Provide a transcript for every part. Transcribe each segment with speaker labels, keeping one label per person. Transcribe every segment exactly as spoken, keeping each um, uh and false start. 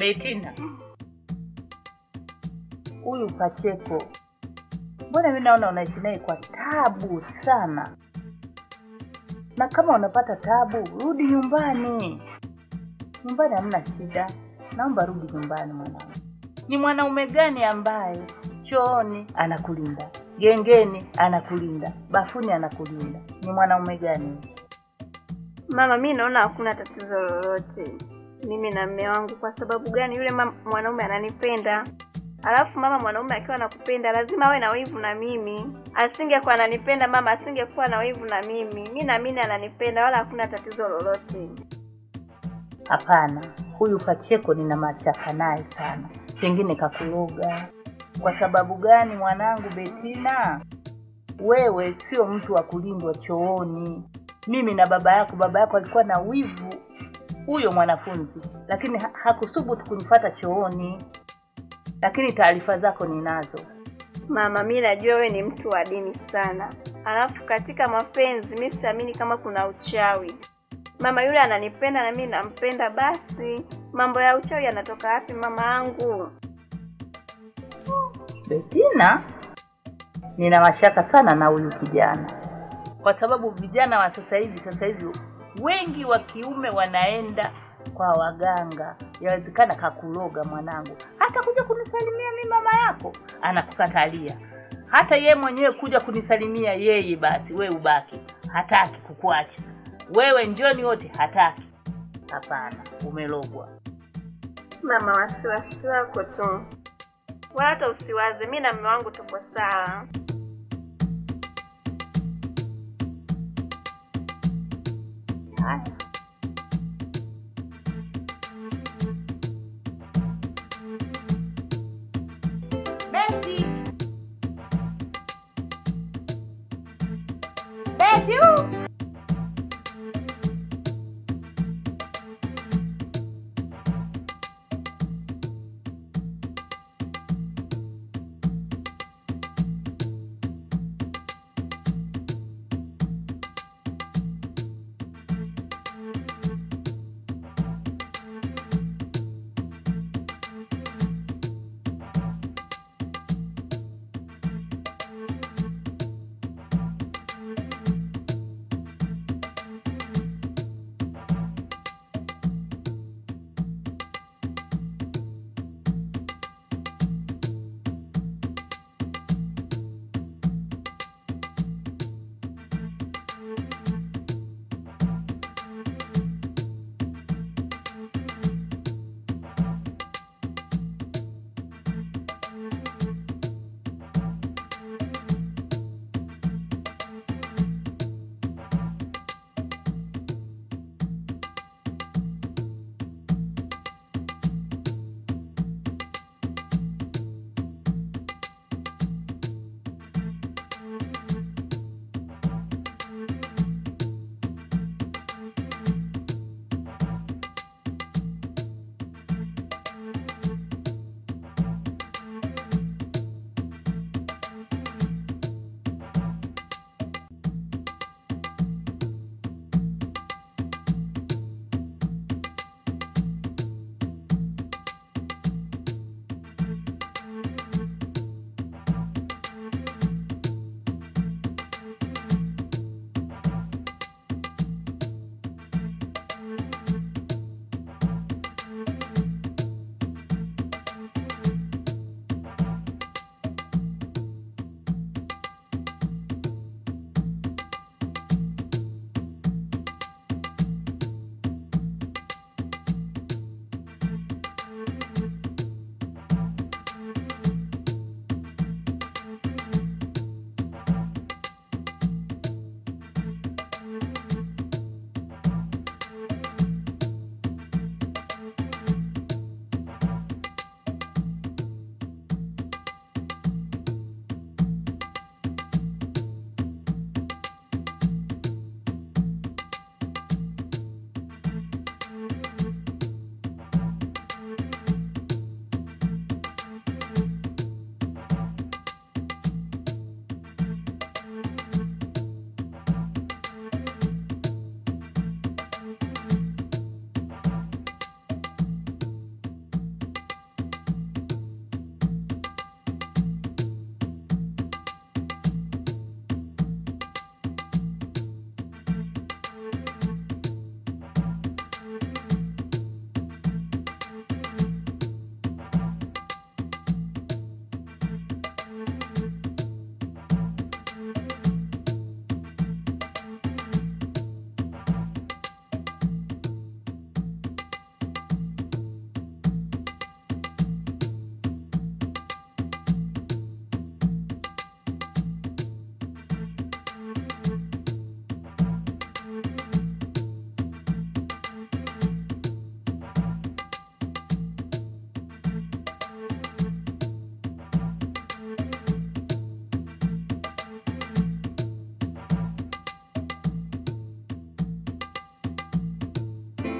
Speaker 1: Betina. Huyu Pacheko. Mbona mimi naona unaishi naye kwa tabu sana? Na kama unapata tabu, rudi nyumbani. Nyumbani hamna shida. Naomba rudi nyumbani mwanangu. Ni mwanaume gani ambaye chooni anakulinda, gengeni anakulinda, bafuni anakulinda? Ni mwanaume gani?
Speaker 2: Mama, mimi naona hakuna tatizo lolote mimi na mume wangu. Kwa sababu gani? Yule mwanaume ananipenda. Alafu mama, mwanaume akiwa anakupenda lazima awe na wivu na mimi. Asingekuwa ananipenda mama, asingekuwa na wivu na mimi. Mimi naamini ananipenda, wala hakuna tatizo lolote.
Speaker 1: Hapana, huyu Pacheko nina mashaka naye sana. Pengine kakuloga. Kwa sababu gani mwanangu Betina? Wewe sio mtu wa kulindwa chooni. Mimi na baba yako, baba yako alikuwa na wivu huyo mwanafunzi, lakini ha hakusubutu kunifuata chooni. Lakini taarifa zako ninazo.
Speaker 2: Mama, mimi najua wewe ni mtu wa dini sana. Alafu katika mapenzi mimi siamini kama kuna uchawi. Mama, yule ananipenda na mimi nampenda, basi mambo ya uchawi yanatoka wapi mama yangu?
Speaker 1: Betina, nina mashaka sana na huyu kijana. Kwa sababu vijana wa sasa hivi sasa hivi wengi wa kiume wanaenda kwa waganga. Yawezekana kakuloga mwanangu. Hata kuja kunisalimia mimi mama yako anakukatalia. Hata yeye mwenyewe kuja kunisalimia yeye, basi wewe ubaki. Hataki kukuacha. Wewe njoni wote hataki. Hapana, umelogwa.
Speaker 2: Mama, wasiwasi wako tu. Wala hata usiwaze, mimi na mume wangu tuko sawa.
Speaker 1: Haya. Beti. Beti.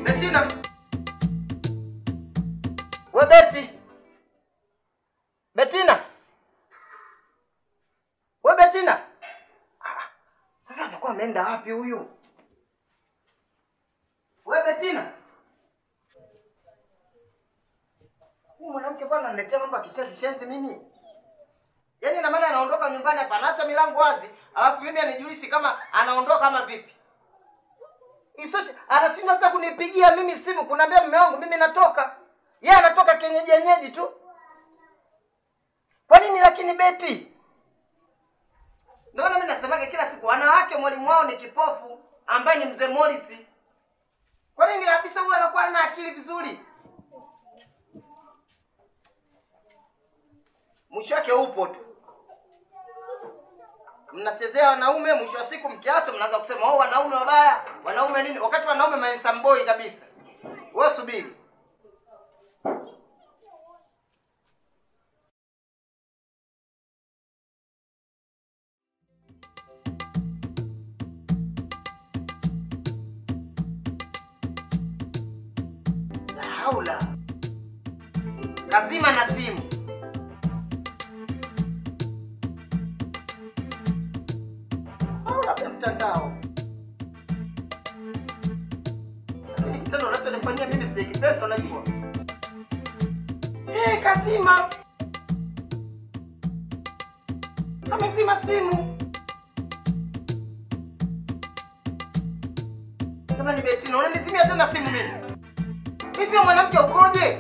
Speaker 3: Betina. We Beti. Betina. We Betina. Ah, sasa atakuwa ameenda wapi huyu? We Betina. Huyu mwanamke bwana analetea mambo kishenzi shenzi mimi. Yaani na maana anaondoka nyumbani hapa anaacha milango wazi, alafu mimi anijulishi kama anaondoka kama vipi. Isoche anashinda hata kunipigia mimi simu kuniambia mume wangu mimi natoka. Yeye anatoka kienyeji yenyeji tu. Kwa nini lakini Beti? Ndio mimi nasemaga kila siku wanawake mwalimu wao ni kipofu ambaye ni mzee Morris. Kwa nini kabisa huyu anakuwa na akili vizuri? Mwisho wake upo tu. Mnachezea wanaume, mwisho wa siku mkiacha mnaanza kusema oh wanaume wabaya, wanaume nini? Wakati wanaume handsome boy kabisa. Wewe subiri. La haula. Kazima na simu. Mtandao. Lakini kitendo unachonifanyia mimi sijakipenda unajua. Eh, kazima. Amezima simu. Kama ni Betina, unanizimia tena simu mimi. Hivi mwanamke ukoje?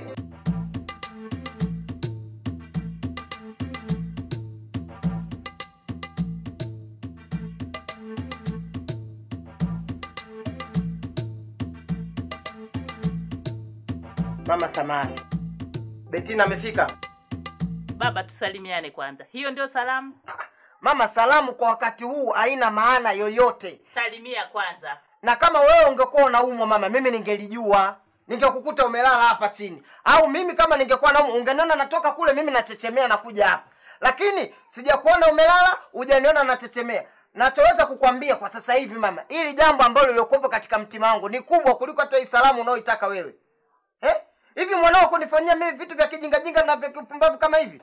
Speaker 3: Mama samani. Betina amefika.
Speaker 1: Baba tusalimiane kwanza. Hiyo ndio salamu?
Speaker 3: Mama salamu kwa wakati huu haina maana yoyote.
Speaker 1: Salimia kwanza.
Speaker 3: Na kama wewe ungekuwa unaumwa mama, mimi ningelijua. Ningekukuta umelala hapa chini. Au mimi kama ningekuwa naumwa ungeniona natoka kule mimi nachechemea na kuja hapa. Lakini sijakuona umelala, hujaniona nachechemea. Nachoweza kukwambia kwa sasa hivi mama, ili jambo ambalo lilikuwa katika mtima wangu ni kubwa kuliko hata hii salamu unaoitaka wewe. Eh? Hivi mwanao kunifanyia mimi vitu vya kijinga jinga na vya kupumbavu kama hivi?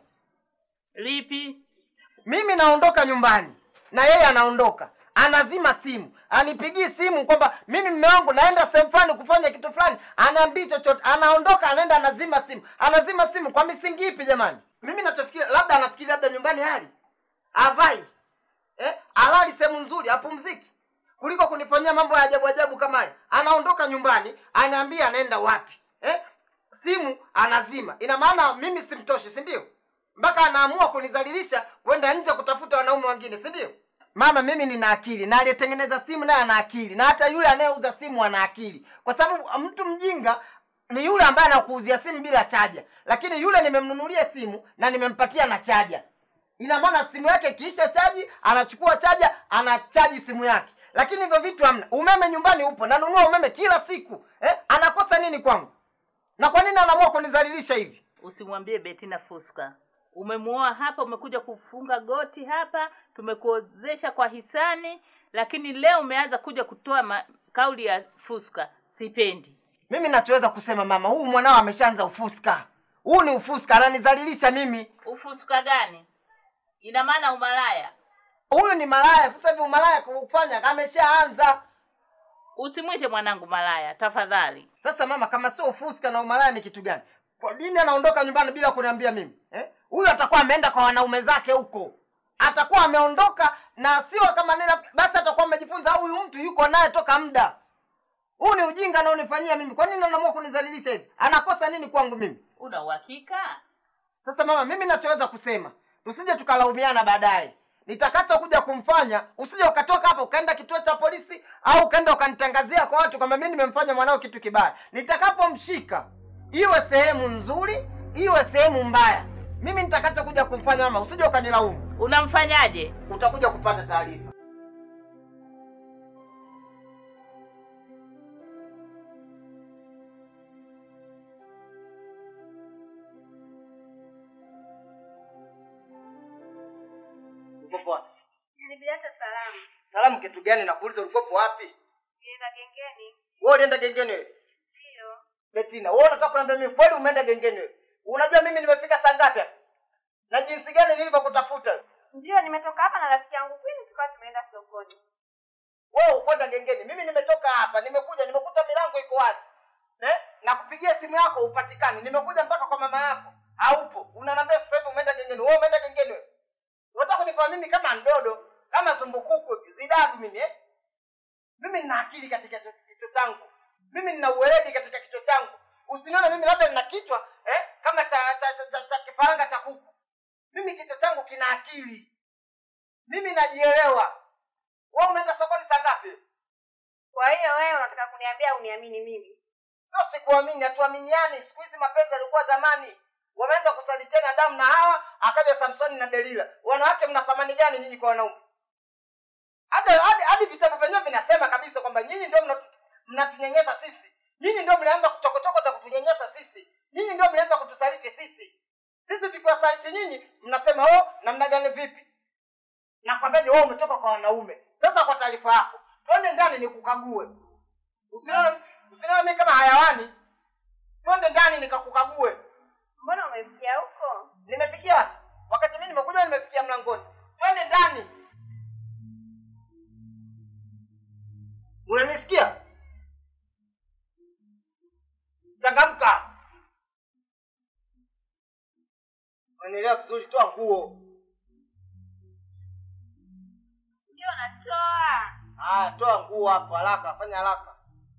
Speaker 1: Lipi?
Speaker 3: Mimi naondoka nyumbani na yeye anaondoka. Anazima simu. Anipigie simu kwamba mimi mume wangu naenda sehemu fulani kufanya kitu fulani. Anaambia chochote. Anaondoka anaenda anazima simu. Anazima simu kwa misingi ipi jamani? Mimi ninachofikiria labda anafikiri labda nyumbani hali. Avai. Eh? Alali sehemu nzuri apumziki. Kuliko kunifanyia mambo ya ajabu ajabu kama haya. Anaondoka nyumbani, anaambia anaenda wapi? Eh? Simu anazima. Ina maana mimi simtoshi, si ndio? Mpaka anaamua kunizalilisha kwenda nje kutafuta wanaume wengine, si ndio? Mama mimi nina akili na aliyetengeneza simu naye ana akili na hata yule anayeuza simu ana akili. Kwa sababu mtu mjinga ni yule ambaye anakuuzia simu bila chaja. Lakini yule nimemnunulia simu na nimempatia na chaja. Ina maana simu yake ikiisha chaji, anachukua chaja, anachaji simu yake. Lakini hivyo vitu hamna. Umeme nyumbani upo, nanunua umeme kila siku. Eh? Anakosa nini kwangu? Na kwa nini anaamua kunizalilisha hivi?
Speaker 1: Usimwambie Betina fuska. Umemuoa hapa, umekuja kufunga goti hapa, tumekuozesha kwa hisani, lakini leo umeanza kuja kutoa ma, kauli ya fuska. Sipendi.
Speaker 3: Mimi nachoweza kusema mama, huu mwanao ameshaanza ufuska. Huu ni ufuska, ananizalilisha mimi.
Speaker 1: Ufuska gani? Ina maana umalaya.
Speaker 3: Huyu ni malaya, sasa hivi umalaya kufanya ameshaanza.
Speaker 1: Usimwite mwanangu malaya, tafadhali.
Speaker 3: Sasa mama, kama sio ufuska na umalaya ni kitu gani? Kwa nini anaondoka nyumbani bila kuniambia mimi? Eh? Huyu atakuwa ameenda kwa wanaume zake huko. Atakuwa ameondoka na sio kama nena basi atakuwa amejifunza au huyu mtu yuko naye toka muda. Huu ni ujinga anaonifanyia mimi. Kwa nini anaamua kunizalilisha hivi? Anakosa nini kwangu mimi?
Speaker 1: Una uhakika?
Speaker 3: Sasa mama, mimi nachoweza kusema, tusije tukalaumiana baadaye. Nitakacho kuja kumfanya, usije ukatoka hapa ukaenda kituo cha polisi au ukaenda ukanitangazia kwa watu kwamba mimi nimemfanya mwanao kitu kibaya. Nitakapomshika, iwe sehemu nzuri, iwe sehemu mbaya, mimi nitakacho kuja kumfanya mama, usije ukanilaumu.
Speaker 1: Unamfanyaje?
Speaker 3: Utakuja kupata taarifa. Ulikuwa
Speaker 2: Nilibiacha salamu.
Speaker 3: salamu kitu gani? Nakuuliza ulikuwa wapi?
Speaker 2: Nilienda gengeni.
Speaker 3: Wewe ulienda gengeni wewe? Betina, wewe unataka kuniambia mimi kweli umeenda gengeni wewe? Unajua mimi nimefika saa ngapi hapa? Na jinsi gani nilivyokutafuta?
Speaker 2: Ndio nimetoka hapa na rafiki yangu Queen tukawa tumeenda sokoni.
Speaker 3: Wewe ukwenda gengeni. Mimi nimetoka hapa, nimekuja nimekuta milango iko wazi. Eh? Na kupigia simu yako upatikane. Nimekuja mpaka kwa mama yako. Haupo. Unaniambia sasa hivi umeenda gengeni. Wewe umeenda gengeni wewe? Unataka kunifahamu mimi kama ndodo, kama sumbukuku, zidadu mimi eh? Mimi nina akili katika kichwa changu. Mimi nina uweledi katika kichwa changu. Usinione mimi labda nina kichwa eh kama cha cha, cha, cha, cha kifaranga cha kuku. Mimi kichwa changu kina akili. Mimi najielewa. Wewe umeenda sokoni saa ngapi?
Speaker 2: Kwa hiyo wewe unataka kuniambia uniamini mimi?
Speaker 3: Sio sikuamini, hatuaminiani. Siku hizi mapenzi yalikuwa zamani. Wameanza kusalitiana Adamu na Hawa, akaja Samsoni na Delila. Wanawake mna thamani gani nyinyi kwa wanaume? Hadi hadi hadi vitabu vyenyewe vinasema kabisa kwamba nyinyi ndio mnatunyanyasa sisi. Nyinyi ndio mlianza kuchokochoko za kutunyanyasa sisi. Nyinyi ndio mlianza kutusaliti sisi. Sisi tukiwasaliti nyinyi mnasema oh namna gani vipi? Nakwambiaje wewe umetoka kwa wanaume. Sasa kwa taarifa yako, twende ndani nikukague. Usiona usiona mimi kama hayawani. Twende ndani nikakukague.
Speaker 2: Mbona umefikia huko?
Speaker 3: Nimefikia. Wakati mimi nimekuja nimefikia mlangoni. Twende ndani. Unanisikia? Changamka. Unaelewa vizuri, toa nguo.
Speaker 2: Ndio natoa.
Speaker 3: Ah, toa nguo hapo haraka, fanya haraka.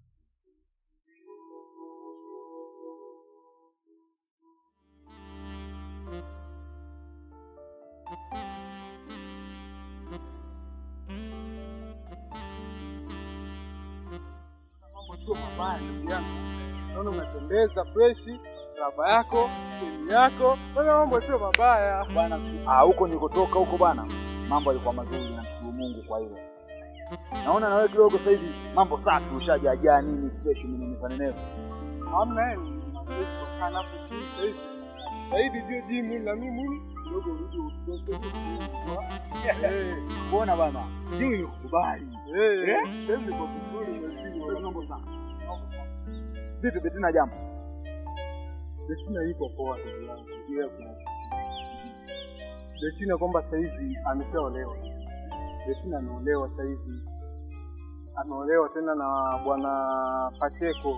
Speaker 4: Mambo sio mabaya ndugu yangu. Naona umependeza fresh, lava yako, cheni yako. Bwana mambo sio mabaya.
Speaker 5: Bwana ah huko nilikotoka huko bwana. Mambo yalikuwa mazuri, nashukuru Mungu kwa hilo. Naona na wewe kidogo sasa hivi mambo safi, ushajajaa nini fresh mimi nifanene.
Speaker 4: Hamna yeye. Sasa sana hapo chini sasa hivi. Zaidi ndio jimu na mimi kidogo rudi utose.
Speaker 5: Eh, mbona bwana? Jimu nikukubali.
Speaker 4: Eh, eh, sasa niko vizuri mzima.
Speaker 5: Mambo safi. Vipi Betina jambo?
Speaker 4: Betina yuko poa ndugu yangu. Yeye kuna Betina kwamba sasa hivi ameshaolewa. Betina ameolewa sasa hivi. Ameolewa tena na bwana Pacheko.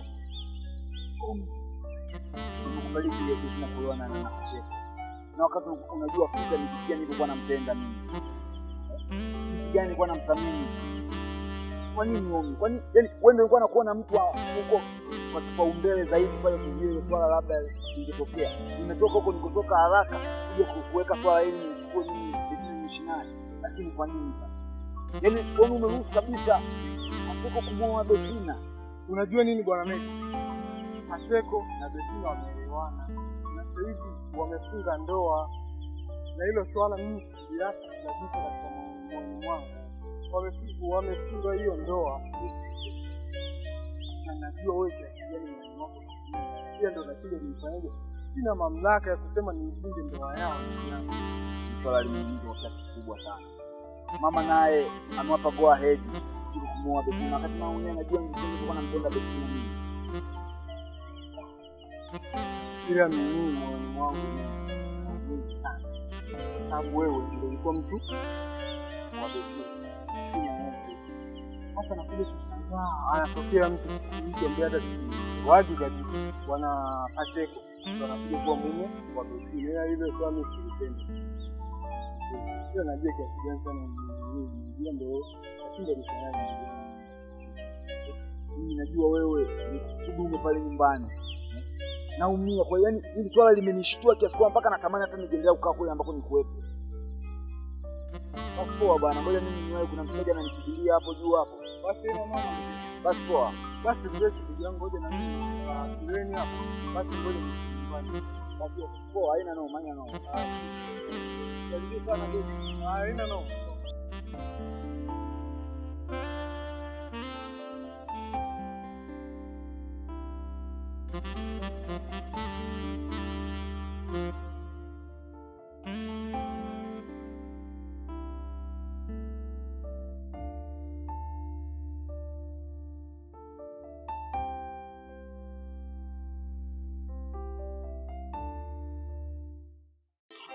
Speaker 5: Unakubali kile Betina kuolewa na na Pacheko. Na wakati unajua fika nikikia nilikuwa nampenda mimi. Jinsi gani nilikuwa namthamini? Kwa nini wewe? Kwa nini yani wewe ndio ulikuwa unakuona mtu huko kwa kipaumbele zaidi pale kujua swala labda lingetokea. Nimetoka huko nikotoka haraka kuja kuweka swala hili nichukue mimi Betina mishinani. Lakini kwa nini sasa? Yaani wewe umeruhusu kabisa Pacheko kumuoa Betina.
Speaker 4: Unajua nini bwana Meki? Pacheko na Betina wameelewana. Na sasa hivi wamefunga ndoa. Na hilo swala mimi sijiliacha kabisa katika moyo wangu. Wamefunga wamefunga hiyo ndoa. Na najua wewe kiasi gani moyo wako. Pia ndio nashinda nifanyaje? Sina mamlaka ya kusema nifunge ndoa yao.
Speaker 5: Swala limeingizwa kwa kiasi kikubwa sana. Mama naye amewapa go ahead ili kumuoa Betina, wakati mama mwenyewe anajua mzungu kwa nampenda Betina mimi.
Speaker 4: Ila mimi moyo wangu ni sana. Kwa sababu wewe ndio ulikuwa mtu wa Betina. Sina yote. Sasa nakuja kushangaa anatokea mtu mtu ambaye hata si wazi kabisa. Bwana Pacheko anakuja kuwa mume wa Betina. Ile swali silipenda. Sio najua kiasi gani sana ndio ndio nashinda kufanyaje.
Speaker 5: Mimi najua wewe ni kidume pale nyumbani. Naumia kwa yani hili swala limenishtua kiasi kwamba mpaka natamani hata niendelee kukaa kule ambako nikuwepo. Basi poa bana, ngoja mimi niwahi, kuna mteja ananisubiria hapo juu hapo.
Speaker 4: Basi ina mama.
Speaker 5: Basi poa.
Speaker 4: Basi ndio kitu yangu ngoja na mimi shuleni hapo. Basi ngoja nyumbani.
Speaker 5: Basi poa, haina noma, haina noma. Salimia sana ndugu.
Speaker 4: Haina noma.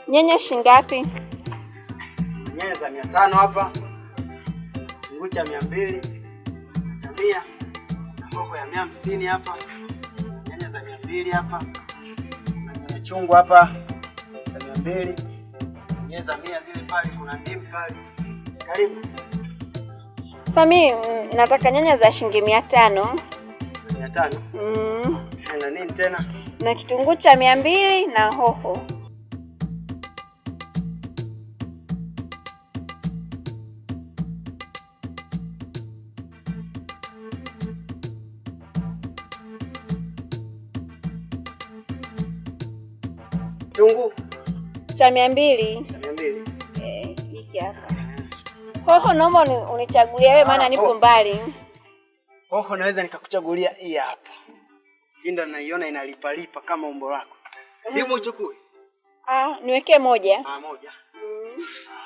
Speaker 2: Nyanya shingapi?
Speaker 6: Nyanya za mia tano hapa. Kitunguu cha mia mbili. Cha mia. Hoho ya mia hamsini hapa. Nyanya za mia mbili hapa. Kuna chungu hapa za mia mbili. Nyanya za mia zile pale, kuna ndimu pale. Karibu.
Speaker 2: Sami, nataka nyanya za shilingi mia tano.
Speaker 6: mia tano?
Speaker 2: Mm.
Speaker 6: Na nini tena?
Speaker 2: Na kitunguu cha mia mbili na hoho.
Speaker 6: Kitunguu
Speaker 2: Cha mia mbili.
Speaker 6: cha mia mbili.
Speaker 2: Eh, hiki hapa. Hoho naomba uni- unichagulie wewe maana nipo
Speaker 6: hoho.
Speaker 2: mbali.
Speaker 6: Hoho naweza nikakuchagulia hii hapa. Hii ndo naiona inalipalipa kama umbo lako. Ndimu uchukue.
Speaker 2: Ah, niwekee moja.
Speaker 6: Ah, moja.
Speaker 2: Mm.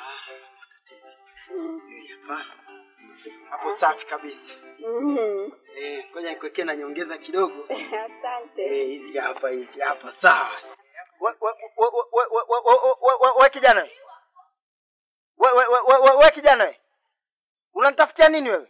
Speaker 6: Hii hapa. Hapo safi kabisa.
Speaker 2: Mhm.
Speaker 6: Eh, ngoja nikuwekee na nyongeza kidogo.
Speaker 2: Asante.
Speaker 6: Eh, hizi hapa hizi hapa sawa.
Speaker 3: We we we we we we we we kijana we. We we we we we kijana we. Unanitafutia nini wewe?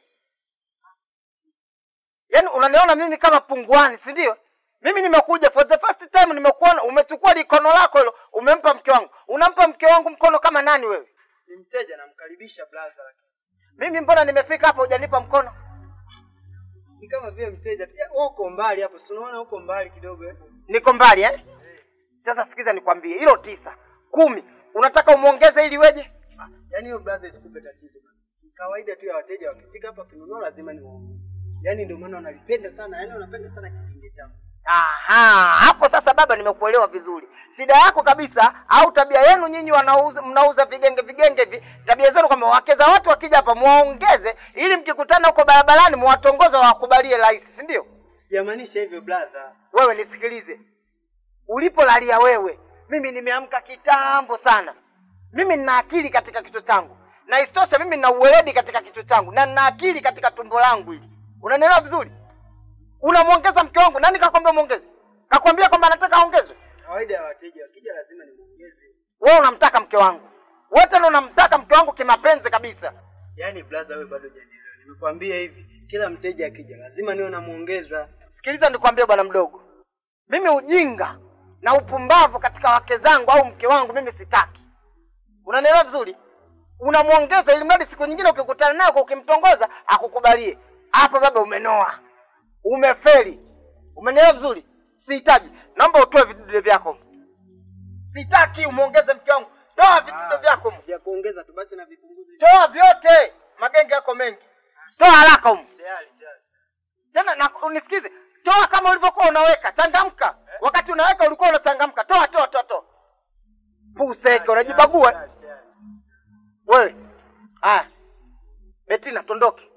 Speaker 3: Yaani unaniona mimi kama punguani, si ndio? Mimi nimekuja for the first time, nimekuona umechukua likono lako hilo umempa mke wangu. Unampa mke wangu mkono kama nani wewe?
Speaker 6: Ni mteja namkaribisha blaza lakini.
Speaker 3: Mimi mbona nimefika hapa hujanipa mkono?
Speaker 6: Ni kama vile mteja. Eh, uko mbali hapo. Si unaona uko mbali kidogo eh?
Speaker 3: Niko mbali eh? Sasa sikiza nikwambie, hilo tisa, kumi, unataka umuongeze ili weje?
Speaker 6: Ah, yaani hiyo blaza isikupe tatizo. Ni kawaida tu ya wateja wakifika hapa kununua lazima ni waongeze. Yaani ndio maana wanalipenda sana. Yaani wanapenda sana kipindi changu.
Speaker 3: Aha, hapo sasa baba nimekuelewa vizuri. Shida yako kabisa au tabia yenu nyinyi wanauza mnauza vigenge vigenge hivi. Tabia zenu kama wakeza watu wakija hapa muongeze ili mkikutana huko barabarani muwatongoza wakubalie rahisi, si ndio?
Speaker 6: Sijamaanisha hivyo brother.
Speaker 3: Wewe nisikilize. Ulipolalia wewe, mimi nimeamka kitambo sana. Mimi nina akili katika kichwa changu. Na isitoshe mimi nina uweledi katika kichwa changu na nina akili katika tumbo langu hili. Unanielewa vizuri? Unamuongeza mke wangu, nani kakwambia muongeze? Kakwambia kwamba anataka aongezwe?
Speaker 6: Kawaida ya wateja wakija lazima nimuongeze.
Speaker 3: Wewe unamtaka mke wangu. Wewe tena unamtaka mke wangu kimapenzi kabisa.
Speaker 6: Yaani brother wewe bado hujanielewa. Nimekwambia hivi, kila mteja akija lazima niwe namuongeza.
Speaker 3: Sikiliza nikwambie bwana mdogo. Mimi ujinga na upumbavu katika wake zangu au mke wangu mimi sitaki. Unanielewa vizuri? Unamuongeza ili mradi siku nyingine ukikutana naye kwa ukimtongoza akukubalie. Hapo baba umenoa. Umefeli. Umenielewa vizuri? Sihitaji. Naomba utoe vidude vyako. Sitaki umuongeze mke wangu. Toa vidude vyako.
Speaker 6: Vya kuongeza tu basi na vipunguze.
Speaker 3: Toa vyote. Magenge yako mengi. Toa haraka huko.
Speaker 6: Tayari tayari.
Speaker 3: Tena na unisikize. Toa kama ulivyokuwa unaweka. Changamka. Eh? Wakati unaweka ulikuwa unachangamka. Toa toa toa toa. Puseke unajibagua. Wewe. Haya. Betina tondoke.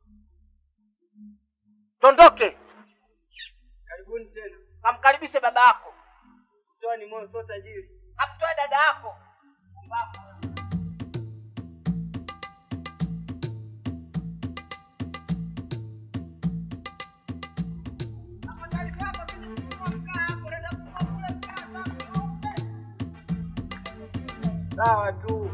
Speaker 3: Tondoke.
Speaker 6: Karibuni tena.
Speaker 3: Kamkaribishe baba yako.
Speaker 6: Toa ni moyo sio tajiri.
Speaker 3: Amtoe dada yako.
Speaker 6: Sawa tu.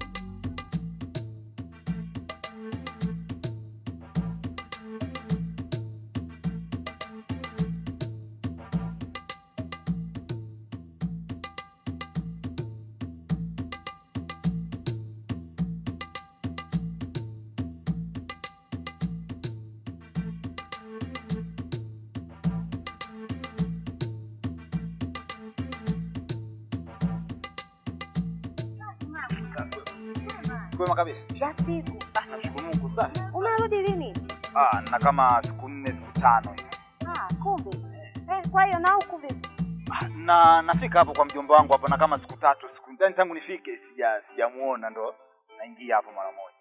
Speaker 5: Kwema kabisa.
Speaker 7: Za siku.
Speaker 5: Ah, nashukuru Mungu sana.
Speaker 7: Umerudi lini?
Speaker 5: Ah, na kama siku nne siku tano hivi.
Speaker 7: Ah, kumbe. Eh, kwa hiyo na huku vipi?
Speaker 5: Ah, na nafika hapo kwa mjomba wangu hapo na kama siku tatu siku ndani tangu nifike sija sijamuona ndo naingia hapo mara moja.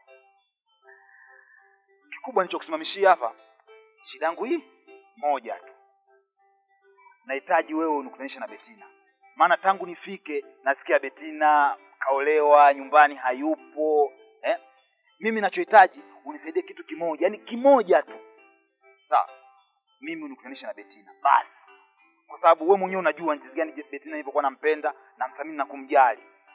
Speaker 5: Kikubwa nilichokusimamishia hapa shida yangu hii moja tu. Nahitaji wewe unikutanisha na Betina. Maana tangu nifike nasikia Betina kaolewa, nyumbani hayupo, eh? Mimi ninachohitaji unisaidie kitu kimoja, yani kimoja tu. Sawa. Mimi unikutanisha na Betina. Basi. Kwa sababu wewe mwenyewe unajua jinsi gani Betina nilipokuwa nampenda na mthamini na kumjali.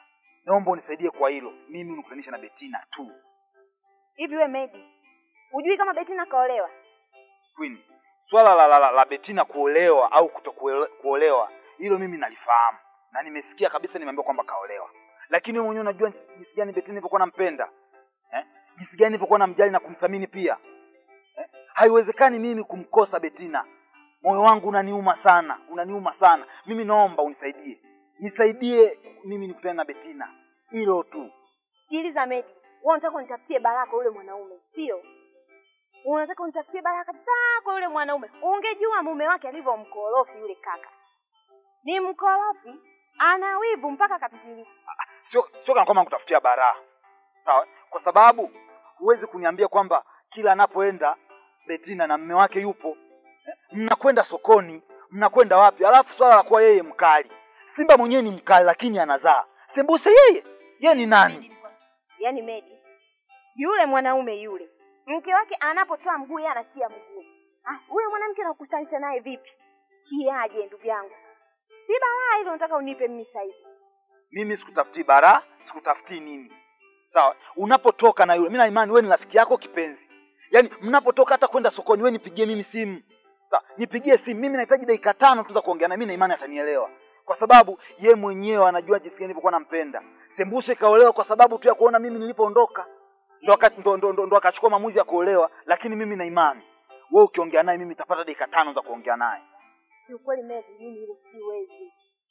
Speaker 5: Naomba unisaidie kwa hilo. Mimi unikutanisha na Betina tu.
Speaker 7: Hivi we Medi, hujui kama Betina kaolewa?
Speaker 5: Queen, swala la, la, la, la Betina kuolewa au kutokuolewa, hilo mimi nalifahamu. Na nimesikia kabisa, nimeambiwa kwamba kaolewa. Lakini wewe mwenyewe unajua jinsi gani Betina nilivyokuwa nampenda. Eh? Jinsi gani nilivyokuwa namjali na kumthamini pia. Eh? Haiwezekani mimi kumkosa Betina. Moyo wangu unaniuma sana, unaniuma sana. Mimi naomba unisaidie. Nisaidie mimi nikutane na Betina. Hilo tu.
Speaker 7: Sikiliza Medi, wewe unataka unitafutie baraka yule mwanaume, sio? Unataka unitafutie baraka kwa yule mwanaume. Ungejua mume wake alivyo mkorofi yule kaka. Ni mkorofi, ana wivu mpaka kapitiliza.
Speaker 5: Sio sio kama kama kutafutia baraka. Sawa? Kwa sababu huwezi kuniambia kwamba kila anapoenda Betina na mume wake yupo. Mnakwenda sokoni, mnakwenda wapi? Alafu swala la kuwa yeye mkali. Simba mwenyewe ni mkali lakini anazaa. Sembuse yeye, yeye ni nani?
Speaker 7: Yaani Medi, yule mwanaume yule, mke wake anapotoa mguu yeye anatia mguu. Ah, huyo mwanamke anakustanisha naye vipi? Kiaje ndugu yangu? Si balaa hilo unataka unipe mimi sasa hivi.
Speaker 5: Mimi sikutafutii bara, sikutafutii nini. Sawa? Unapotoka na yule, mimi na imani wewe ni rafiki yako kipenzi. Yaani mnapotoka hata kwenda sokoni wewe nipigie mimi simu. Sawa, nipigie simu. Mimi nahitaji dakika tano tu za kuongea na mimi na imani atanielewa. Kwa sababu ye mwenyewe anajua jinsi gani nilivyokuwa nampenda. Sembuse kaolewa kwa sababu tu ya kuona mimi nilipoondoka. Ndo ndo ndo, ndo, ndo akachukua maamuzi ya kuolewa, lakini mimi na imani wewe ukiongea naye mimi nitapata dakika tano za kuongea naye.
Speaker 7: Ukweli Medi, mimi hilo siwezi.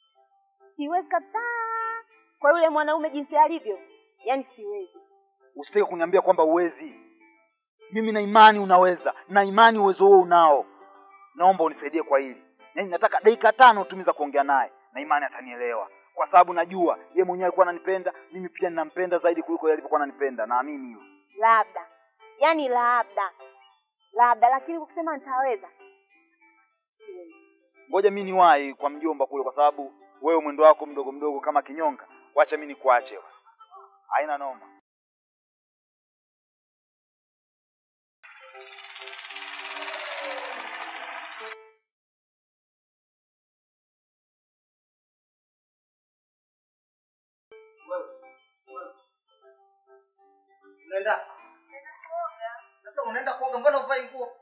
Speaker 7: Siwezi kabisa. Kwa yule mwanaume jinsi alivyo, yani siwezi.
Speaker 5: Usitake kuniambia kwamba uwezi. Mimi na imani unaweza. Na imani uwezo huo unao. Naomba unisaidie kwa hili. Yaani nataka dakika tano tu za kuongea naye na imani atanielewa. Kwa sababu najua yeye mwenyewe alikuwa ananipenda, mimi pia ninampenda zaidi kuliko yeye alivyokuwa ananipenda. Naamini hiyo.
Speaker 7: Labda. Yaani labda. Labda lakini ukisema nitaweza.
Speaker 5: Ngoja mimi niwahi kwa mjomba kule kwa sababu wewe mwendo wako mdogo mdogo kama kinyonga. Wacha mimi nikuache. Haina noma.
Speaker 3: Unaenda? Sasa unaenda kuoga, mbona uvai nguo?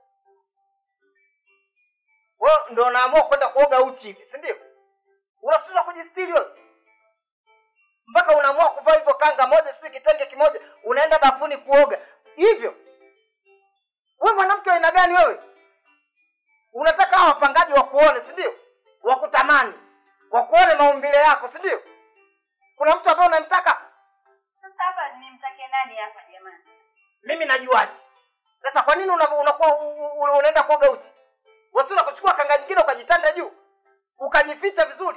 Speaker 3: Wewe ndio unaamua kwenda kuoga uchi hivi, si ndio? Unashinda kujistiri wewe. Mpaka unaamua kuvaa hivyo kanga moja, sio kitenge kimoja, unaenda bafuni kuoga. Hivyo. Wewe mwanamke wa aina gani wewe? Unataka hao wapangaji wakuone, si ndio? Wakutamani. Wakuone maumbile yako, si ndio? Kuna mtu ambaye unamtaka?
Speaker 7: Sasa hapa nimtake nani hapa jamani?
Speaker 3: Mimi najuaje? Sasa kwa nini unakuwa unaenda kuoga uchi? Wasina kuchukua kanga nyingine ukajitanda juu. Ukajificha vizuri.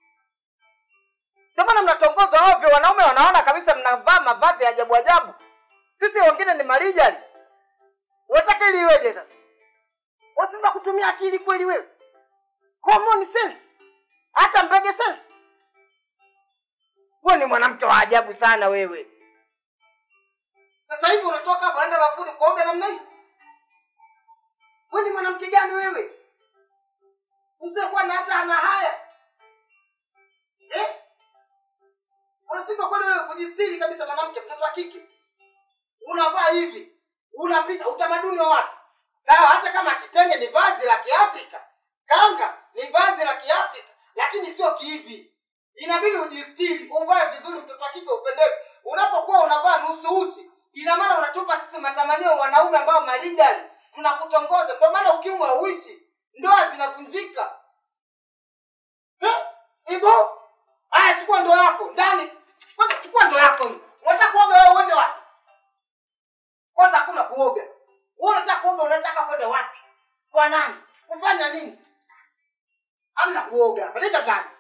Speaker 3: Ndio maana mnatongozwa ovyo, wanaume wanaona kabisa mnavaa mavazi ya ajabu ajabu. Sisi wengine ni marijali. Unataka ili iweje sasa? Wasina kutumia akili kweli wewe? Common sense. Hata mbege sense. Wewe ni mwanamke wa ajabu sana wewe. Sasa hivi unatoka hapa unaenda bafuni kuoga namna hii? Wewe ni mwanamke gani wewe? Usikuwa na hata ana haya. Eh? Unataka kwenda wewe kujistiri kabisa mwanamke mtoto wa kike. Unavaa hivi. Unapita utamaduni wa watu. Sawa, hata kama kitenge ni vazi la Kiafrika. Kanga ni vazi la Kiafrika, lakini sio kihivi. Inabidi ujistiri, uvae vizuri mtoto wa kike upendeze. Unapokuwa unavaa nusu uchi, ina maana unatupa sisi matamanio wanaume ambao malijali. Tunakutongoza, kwa maana ukimwi hauishi, ndoa zinavunjika. Eh? Hivyo? Aya, chukua ndoo yako ndani. Kwanza chukua ndoo yako hii. Unataka kuoga wewe uende wapi? Kwanza hakuna kuoga. Wewe unataka kuoga, unataka kwenda wapi? Kwa nani? Kufanya nini? Hamna kuoga. Peleka ndani.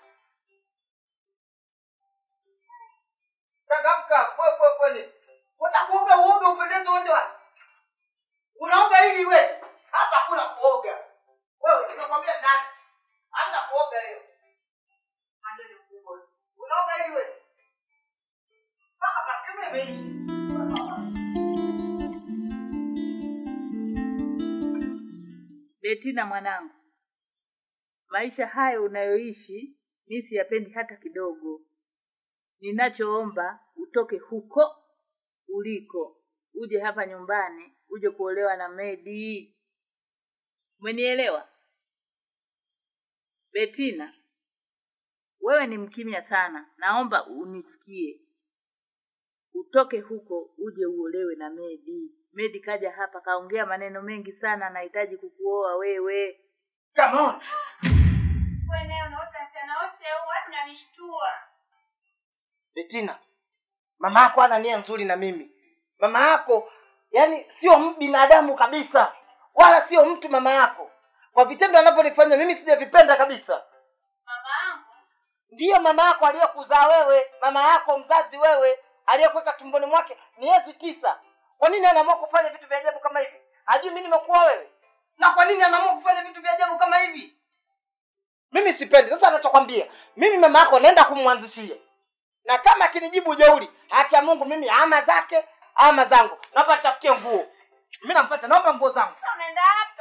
Speaker 3: Changamka, pwe pwe pwe. Utakuoga uoge upendeze uende wapi? Unaoga hivi wewe? Hapa hakuna kuoga. Wewe tunakwambia ndani. Anza kuoga leo. Anza kuoga. Unaoga hivi wewe? Hapa kama wewe.
Speaker 1: Betina mwanangu, maisha hayo unayoishi mimi siyapendi hata kidogo. Ninachoomba utoke huko uliko, uje hapa nyumbani, uje kuolewa na Medi. Umenielewa? Betina, wewe ni mkimya sana. Naomba unisikie. Utoke huko uje uolewe na Medi. Medi kaja hapa kaongea maneno mengi sana, anahitaji kukuoa wewe.
Speaker 3: Come on.
Speaker 2: Wewe unaota tena wote au watu unanishtua.
Speaker 3: Betina, mama yako ana nia nzuri na mimi. Mama yako yani sio binadamu kabisa, wala sio mtu mama yako. Kwa vitendo anavyonifanya mimi sijavipenda kabisa.
Speaker 2: Mama yangu
Speaker 3: ndiyo mama yako aliyekuzaa wewe, mama yako mzazi wewe, aliyekuweka tumboni mwake miezi tisa. Kwa nini anaamua kufanya vitu vya ajabu kama hivi? Hajui mimi nimekuwa wewe? Na kwa nini anaamua kufanya vitu vya ajabu kama hivi? Mimi sipendi. Sasa anachokwambia, mimi mama yako naenda kumwanzishia. Na kama akinijibu jeuri, haki ya Mungu mimi ama zake ama zangu. Naomba nitafutie nguo. Mimi nampata, naomba nguo zangu.
Speaker 2: unaenda wapi?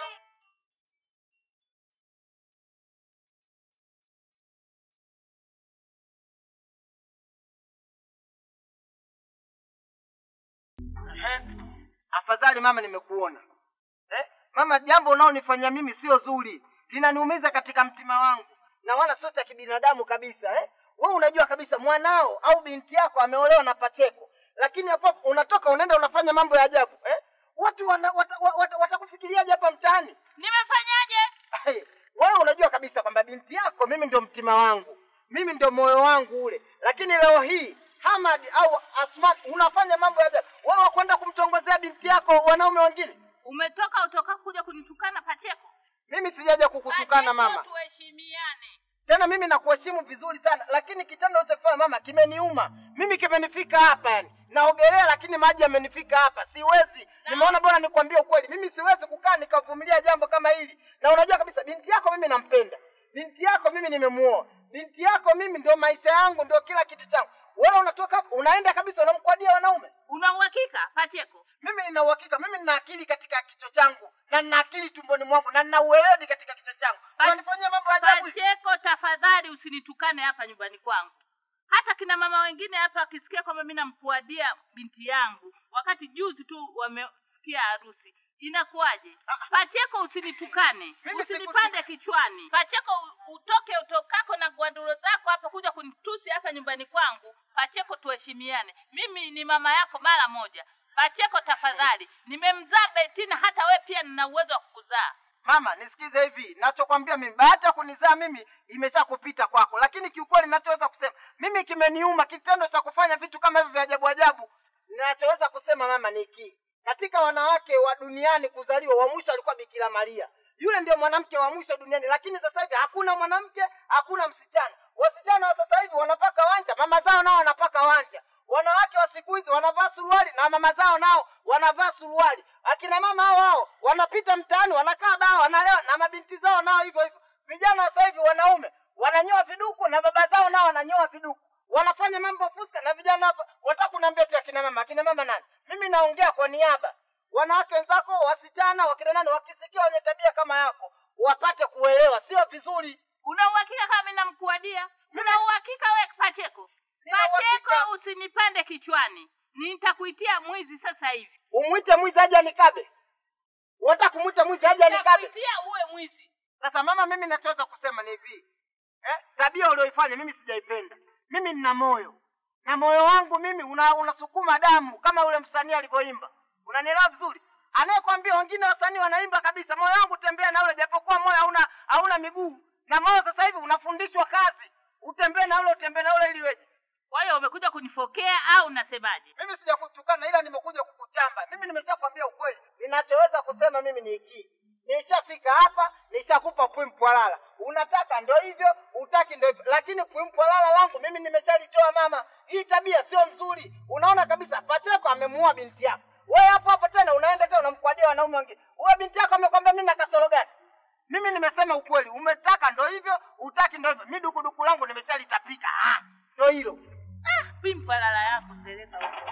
Speaker 3: Eh? Afadhali mama nimekuona. Eh? Mama, jambo unaonifanyia mimi sio zuri. Linaniumiza katika mtima wangu. Na wala sio cha kibinadamu kabisa, eh? Wewe unajua kabisa mwanao au binti yako ameolewa na Pateko. Lakini hapo unatoka unaenda unafanya mambo ya ajabu, eh? Watu watakufikiriaje hapa mtaani?
Speaker 1: Nimefanyaje?
Speaker 3: Wewe unajua kabisa kwamba binti yako mimi ndio mtima wangu. Mimi ndio moyo wangu ule. Lakini leo hii Hamad au Asma unafanya mambo ya ajabu. Wewe kwenda kumtongozea binti yako wanaume wengine.
Speaker 1: Umetoka utoka kuja kunitukana Pateko?
Speaker 3: Mimi sijaja kukutukana mama.
Speaker 1: Tuheshimiane.
Speaker 3: Tena mimi nakuheshimu vizuri sana, lakini kitendo unachofanya mama kimeniuma. Mimi kimenifika hapa yani. Naogelea lakini maji yamenifika hapa. Siwezi. Nimeona bora nikwambie ukweli. Mimi siwezi kukaa nikavumilia jambo kama hili. Na unajua kabisa binti yako mimi nampenda. Binti yako mimi nimemuoa. Binti yako mimi ndio maisha yangu, ndio kila kitu changu. Wewe unatoka unaenda kabisa unamkwadia wanaume.
Speaker 1: Una uhakika Pateko?
Speaker 3: Mimi nina uhakika. Mimi nina akili katika kichwa changu. Na nina akili tumboni mwangu na nina ueledi katika kichwa changu. Unanifanyia mambo ya ajabu.
Speaker 1: Pateko, tafadhali usinitukane hapa nyumbani kwangu. Hata kina mama wengine hapa akisikia kwamba mimi namkuadia binti yangu wakati juzi tu wamesikia harusi. Inakuaje? Pateko, usinitukane. Usinipande kichwani. Pateko, utoke utokako na gwandulo zako hapa kuja kunitusi hapa nyumbani kwangu. Pateko, tuheshimiane. Mimi ni mama yako mara moja. Pateko, tafadhali. Nimemzaa Betina, hata we pia nina uwezo wa kukuzaa.
Speaker 3: Mama, nisikize hivi. Ninachokwambia mimi, baada ya kunizaa mimi imeshakupita kwako. Lakini kiukweli ninachoweza kusema, mimi kimeniuma kitendo cha kufanya vitu kama hivi vya ajabu ajabu. Ninachoweza kusema mama ni hiki. Katika wanawake wa duniani kuzaliwa wa mwisho alikuwa Bikira Maria. Yule ndio mwanamke wa mwisho duniani, lakini sasa hivi hakuna mwanamke, hakuna msichana. Wasichana wa sasa hivi wanapaka wanja, mama zao nao wanapaka wanja. Wanawake wa siku hizi wanavaa suruali na mama zao nao wanavaa suruali. Akina mama hao hao wanapita mtaani wanakaa baa wanalewa na mabinti zao nao hivyo hivyo. Vijana wa sasa hivi wanaume wananyoa viduku na baba zao nao wananyoa viduku. Wanafanya mambo fuska na vijana hapa wataka kuniambia tu akina mama, akina mama nani? Mimi naongea kwa niaba. Wanawake wenzako, wasichana, wakina nani wakisikia wenye tabia kama yako, wapate kuelewa, sio vizuri.
Speaker 1: Una uhakika kama mimi namkuadia? Una uhakika wewe Pateko? Pateko, usinipande kichwani. Nitakuitia mwizi sasa hivi.
Speaker 3: Umuite mwizi aje nikabe? Unataka kumuita mwizi aje nikabe?
Speaker 1: Nitakuitia uwe mwizi.
Speaker 3: Sasa mama, mimi nachoweza kusema ni hivi. Eh? Tabia ulioifanya mimi sijaipenda. Mimi nina moyo. Na moyo wangu mimi una unasukuma damu kama ule msanii alivyoimba. Unanielewa vizuri? Anayekwambia wengine wasanii wanaimba kabisa, moyo wangu tembea na ule japokuwa moyo hauna hauna miguu. Na moyo sasa hivi unafundishwa kazi. Utembee na ule, utembee na ule ili weje.
Speaker 1: Kwa hiyo umekuja kunifokea au unasemaje?
Speaker 3: Mimi sijakutukana ila nimekuja kukuchamba. Mimi nimeshakwambia ukweli. Ninachoweza kusema mimi ni hiki. Nishafika hapa, nishakupa pwimpwalala. Unataka ndio hivyo, utaki ndio hivyo. Lakini pwimpwalala langu mimi nimeshalitoa mama. Hii tabia sio nzuri. Unaona kabisa Pateko amemuoa binti yako. Wewe hapo hapo tena unaenda tena unamkwadia wanaume wengine. Wewe binti yako amekwambia mimi na kasoro gani? Mimi nimesema ukweli. Umetaka ndio hivyo, utaki ndio hivyo. Mimi dukuduku langu nimeshalitapika. Ah, ndio hilo.
Speaker 1: Ah, pwimpwalala yako seleka huko.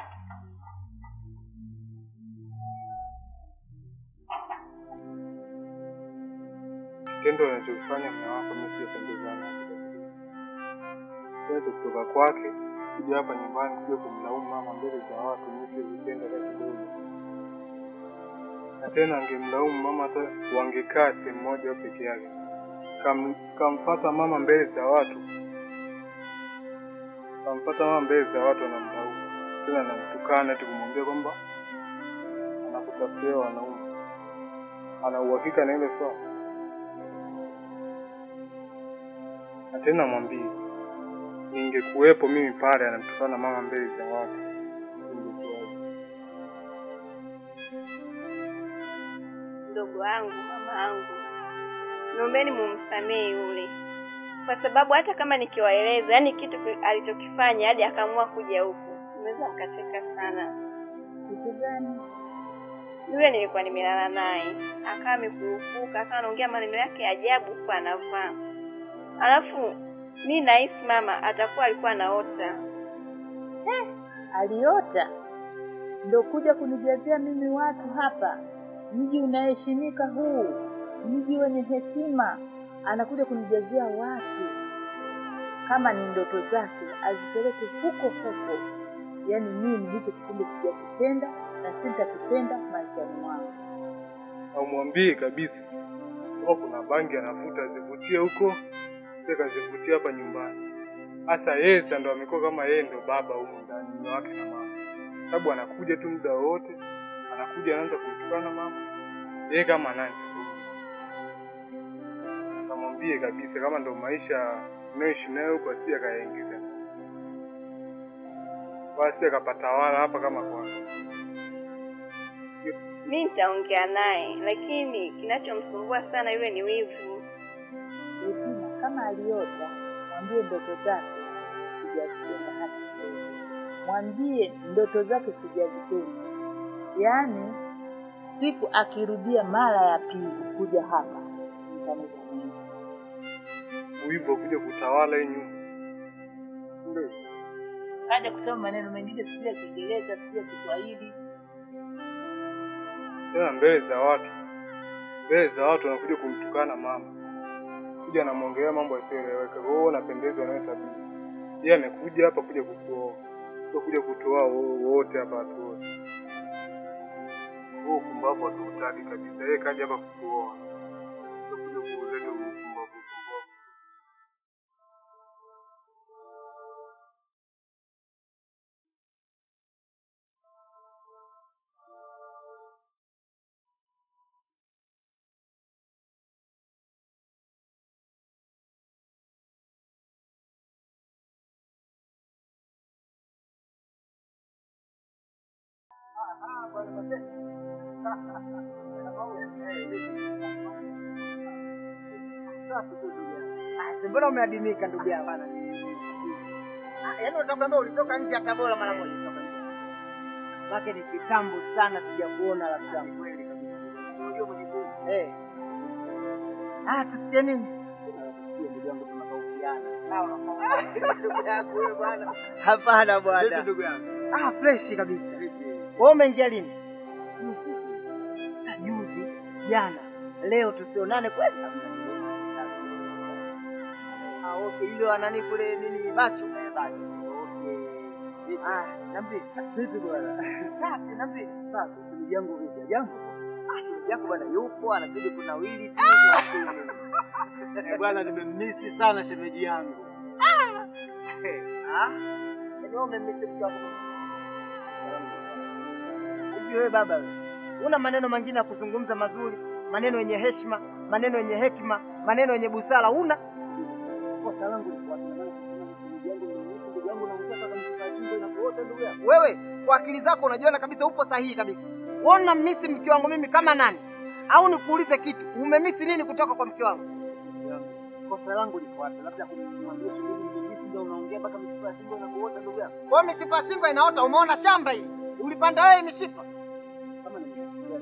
Speaker 4: Kitendo anachofanya mume wako mimi sijapendezwa nacho. Kitendo kutoka kwake kuja hapa nyumbani kuja kumlaumu mama mbele za watu nisivipenda hata kidogo. Na tena angemlaumu mama hata wangekaa sehemu moja peke yake. Kam, kamfuata mama mbele za watu. Kamfuata mama mbele za watu anamlaumu. Tena anamtukana tu kumwambia kwamba anakutafutia wanaume. Ana uhakika na ile swali. Na tena mwambie ningekuwepo mimi pale anamtukana mama mbele za watu.
Speaker 2: Ndugu wangu, mama yangu, naombeni mumsamehe yule, kwa sababu hata kama nikiwaeleza, yani kitu alichokifanya hadi akaamua kuja huku, nimeweza mkacheka sana.
Speaker 1: Kitu gani?
Speaker 2: Yule nilikuwa nimelala naye, akawa amekurupuka, akawa anaongea maneno yake ajabu huko anavaa. Alafu mimi nahisi mama atakuwa alikuwa anaota.
Speaker 1: Eh, aliota? Ndio kuja kunijazia mimi watu hapa. Mji unaheshimika huu, mji wenye hekima, anakuja kunijazia watu. Kama ni ndoto zake azipeleke huko huko. Yaani mimi hicho kitu sijakipenda na sitakipenda maishani mwangu.
Speaker 4: Au mwambie kabisa kama kuna bangi anavuta zivutie huko, sika zivutie hapa nyumbani. Hasa yeye sasa ndo amekuwa kama yeye ndo baba huko ndani wake na mama. Sababu anakuja tu muda wote, anakuja anaanza kumtukana mama. Yeye kama nani sasa? Namwambie kabisa kama ndo maisha unaishi nayo kwa si akayaingiza. Basi akapata wala hapa kama kwanza.
Speaker 2: Mimi nitaongea naye, lakini kinachomsumbua sana yule ni wivu.
Speaker 1: Yetima kama aliota, mwambie ndoto zake sijazipenda hata kidogo. Mwambie ndoto zake sijazipenda. Yaani siku akirudia mara ya pili kuja hapa, nitamzamini.
Speaker 4: Wivu kuja kutawala yenyu. Ndio.
Speaker 1: Kaja kusema maneno mengine sijui ya Kiingereza, sijui ya Kiswahili.
Speaker 4: Tena mbele za watu. Mbele za watu wanakuja kumtukana mama. Kuja anamwongelea mambo yasiyoeleweka. Wewe unapendezwa na tabia. Yeye amekuja hapa kuja kukuoa. Sio kuja kutoa wote hapa watu wote. Wewe kumbapo tu utaki kabisa. Yeye kaja hapa kukuoa. Sio kuja kuleta kumbapo kumbapo.
Speaker 6: Ah, bwana mzee. Safi tu ndugu yangu. Ah, mbona umeadimika ndugu yangu? Hapana. Ah, yaani utakwambia ulitoka nje ya Tabora mara moja kutoka nje. Baki ni kitambo sana sijakuona rafiki yangu kweli kabisa. Unajua mjukuu. Eh. Ah, tusikie nini? Tusikie ndugu yangu tunakaukiana. Sawa na ndugu yangu wewe bwana. Hapana bwana. Ndugu yangu. Ah, fresh kabisa. Wewe umeingia lini? Juzi, jana, leo tusionane kweli? Ah, okay, ile wanani kule nini macho? Eh, basi. Okay. Ah, nambi, vipi bwana? Safi, nambi. Safi, shughuli yangu vipi? Jambo. Ah, shughuli yako bwana yupo, anazidi kunawili tu. Eh, bwana nimemmisi sana shemeji yangu. Ah. Ah. Ndio umemmisi mtu wako. Wewe baba wewe. Una maneno mengine ya kuzungumza mazuri, maneno yenye heshima, maneno yenye hekima, maneno yenye busara una? Kosa langu ni kwa sababu ndugu yangu ndugu yangu naongea kama mshikaji na kuota ndugu yangu. Wewe kwa akili zako unajiona kabisa upo sahihi kabisa. Wewe unamisi mke wangu mimi kama nani? Au nikuulize kitu, umemisi nini kutoka kwa mke wangu? Kosa langu liko wapi? Labda kumwambia mimi mimi ndio unaongea mpaka mishipa shingo na kuota ndugu yangu. Kwa mishipa shingo inaota, umeona shamba hili? Ulipanda wewe mishipa? Kama ni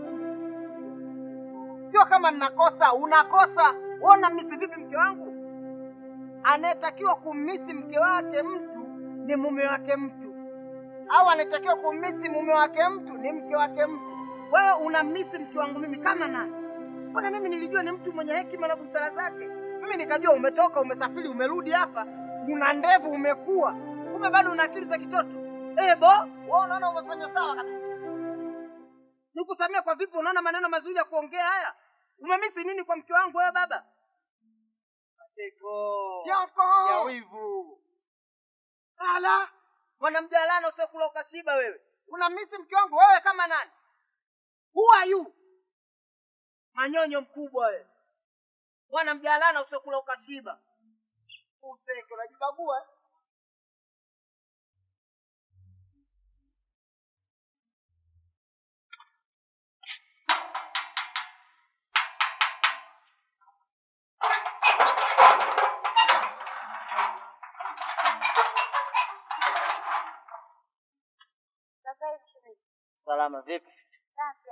Speaker 6: sio kama ninakosa, unakosa. Wewe unamisi vipi mke wangu? Anayetakiwa kumisi mke wake mtu ni mume wake mtu. Au anayetakiwa kumisi mume wake mtu ni mke wake mtu. Wewe unamisi mke wangu mimi kama nani? Mbona mimi nilijua ni mtu mwenye hekima na busara zake. Mimi nikajua umetoka, umesafiri, umerudi hapa, una ndevu umekuwa.
Speaker 3: Kumbe bado una akili za kitoto. Eh, bo, wewe unaona umefanya sawa kabisa. Nikusamia kwa vipi? Unaona maneno mazuri ya kuongea haya? Umemisi nini kwa mke wangu wewe baba? Cheko. Cheko. Ya wivu. Ala, mwana mjalana usiokula ukashiba wewe. Unamisi mke wangu wewe kama nani? Who are you? Manyonyo mkubwa wewe. Mwana mjalana usiokula ukashiba. Useke unajibagua. Salama vipi?
Speaker 7: Safi.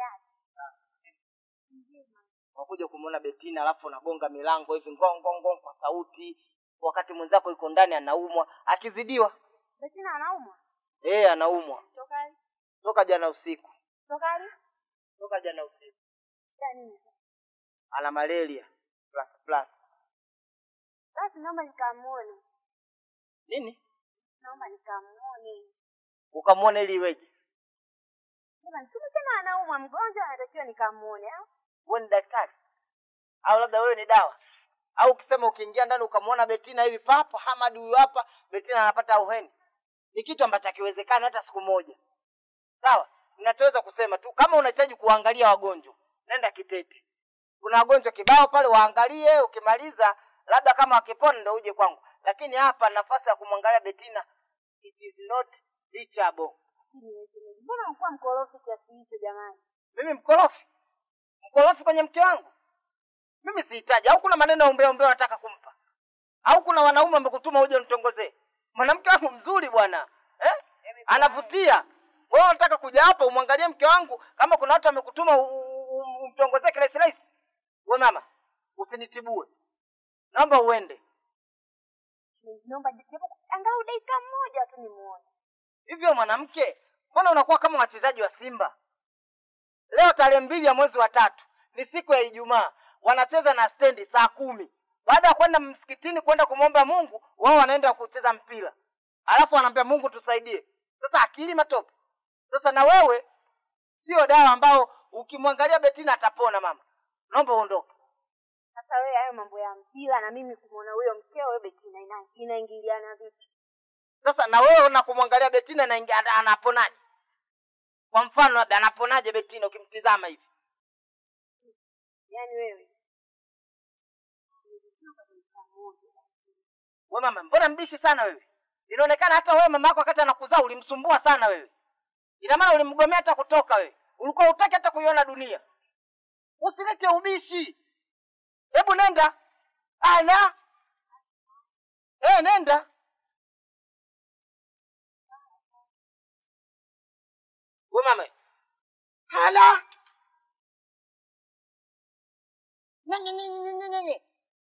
Speaker 3: Unakuja kumuona Betina alafu unagonga milango hivi ngongo ngongo kwa sauti wakati mwenzako yuko ndani anaumwa, akizidiwa.
Speaker 7: Betina anaumwa?
Speaker 3: Eh, anaumwa.
Speaker 7: Toka lini?
Speaker 3: Toka jana usiku.
Speaker 7: Toka lini?
Speaker 3: Toka jana usiku.
Speaker 7: Nini?
Speaker 3: Ana malaria plus plus.
Speaker 7: Basi naomba nikamuone.
Speaker 3: Nini?
Speaker 7: Naomba nikamuone.
Speaker 3: Ukamuone ili iweje?
Speaker 7: Bwana, sema anaumwa mgonjwa anatakiwa nikamuone au?
Speaker 3: Wewe ni daktari? Au labda wewe ni dawa? Au ukisema ukiingia ndani ukamwona Betina hivi papo Hamad huyu hapa, Betina anapata auheni. Ni kitu ambacho hakiwezekani hata siku moja. Sawa? Ninachoweza kusema tu kama unahitaji kuangalia wagonjwa, nenda Kitete. Kuna wagonjwa kibao pale waangalie, ukimaliza labda kama wakipona ndio uje kwangu. Lakini hapa nafasi ya kumwangalia Betina it is not reachable.
Speaker 7: Mbona unakuwa mkorofi kiasi hicho jamani?
Speaker 3: Mimi mkorofi? Mkorofi kwenye mke wangu? Mimi sihitaji. Au kuna maneno ya umbea umbea unataka kumpa? Au kuna wanaume wamekutuma uje unitongozee? Mwanamke wangu mzuri bwana. Eh? Anavutia. Wewe unataka kuja hapa umwangalie mke wangu kama kuna watu wamekutuma umtongozee kile slice? Wewe mama, usinitibue. Naomba uende.
Speaker 7: Naomba angalau dakika moja tu nimuone.
Speaker 3: Hivyo mwanamke, mbona unakuwa kama wachezaji wa Simba? Leo tarehe mbili ya mwezi wa tatu ni siku ya Ijumaa. Wanacheza na stendi saa kumi. Baada ya kwenda msikitini kwenda kumwomba Mungu, wao wanaenda kucheza mpira. Alafu wanaambia Mungu tusaidie. Sasa akili matope. Sasa na wewe sio dawa ambao ukimwangalia Betina atapona mama. Naomba uondoke.
Speaker 7: Sasa wewe hayo mambo ya mpira na mimi kumuona huyo mkeo wewe Betina ina inaingiliana vipi?
Speaker 3: Sasa na wewe una kumwangalia Betina na ingia anaponaje? Kwa mfano labda anaponaje Betina ukimtizama hivi?
Speaker 7: Yaani wewe.
Speaker 3: Wewe mama, mbona mbishi sana wewe? Inaonekana hata wewe mama yako wakati anakuzaa ulimsumbua sana wewe. Ina maana ulimgomea hata kutoka wewe. Ulikuwa hutaki hata kuiona dunia. Usilete ubishi. Hebu nenda. Ana. Eh, nenda. Wewe mama. Hala. Nani nani nani nani.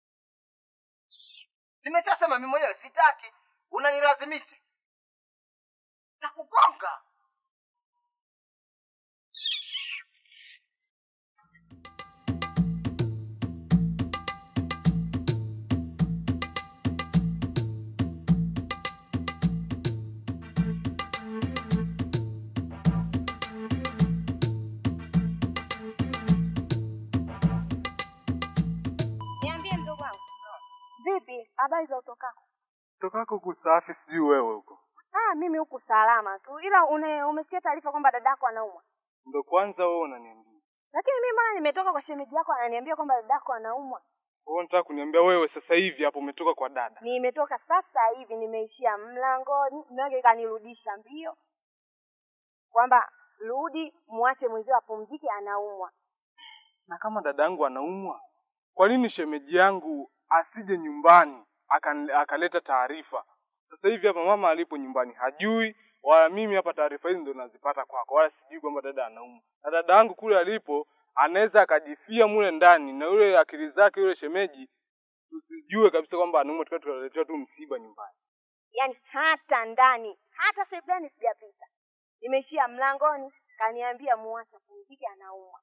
Speaker 3: Nimeshasema mimi mwenyewe sitaki. Unanilazimisha. Nakugonga.
Speaker 7: Niambie mdogo wangu. Vipi? Habari za utokako?
Speaker 4: Utokako huku safi, sijui wewe huko.
Speaker 7: Ah, mimi huku salama tu. Ila une, umesikia taarifa kwamba dadako anaumwa?
Speaker 4: Ndio kwanza wewe unaniambia.
Speaker 7: Lakini mimi bwana nimetoka kwa shemeji yako ananiambia kwamba dadako anaumwa.
Speaker 4: Wewe unataka kuniambia wewe sasa hivi hapo umetoka kwa dada?
Speaker 7: Nimetoka sasa hivi, nimeishia mlangoni, mmoja kanirudisha mbio. Kwamba rudi muache mwenzio apumzike anaumwa.
Speaker 4: Na kama dadangu anaumwa, kwa nini shemeji yangu asije nyumbani akaleta taarifa? Sasa hivi hapa mama alipo nyumbani hajui, wala mimi hapa taarifa hizi ndo nazipata kwako, wala sijui kwamba dada anaumwa. Na dada yangu kule alipo anaweza akajifia mule ndani, na yule akili zake yule shemeji tusijue kabisa kwamba anaumwa, tukaletea tu msiba nyumbani.
Speaker 7: Yaani hata ndani, hata sebuleni sijapita. Nimeishia mlangoni, kaniambia muache apumzike anaumwa.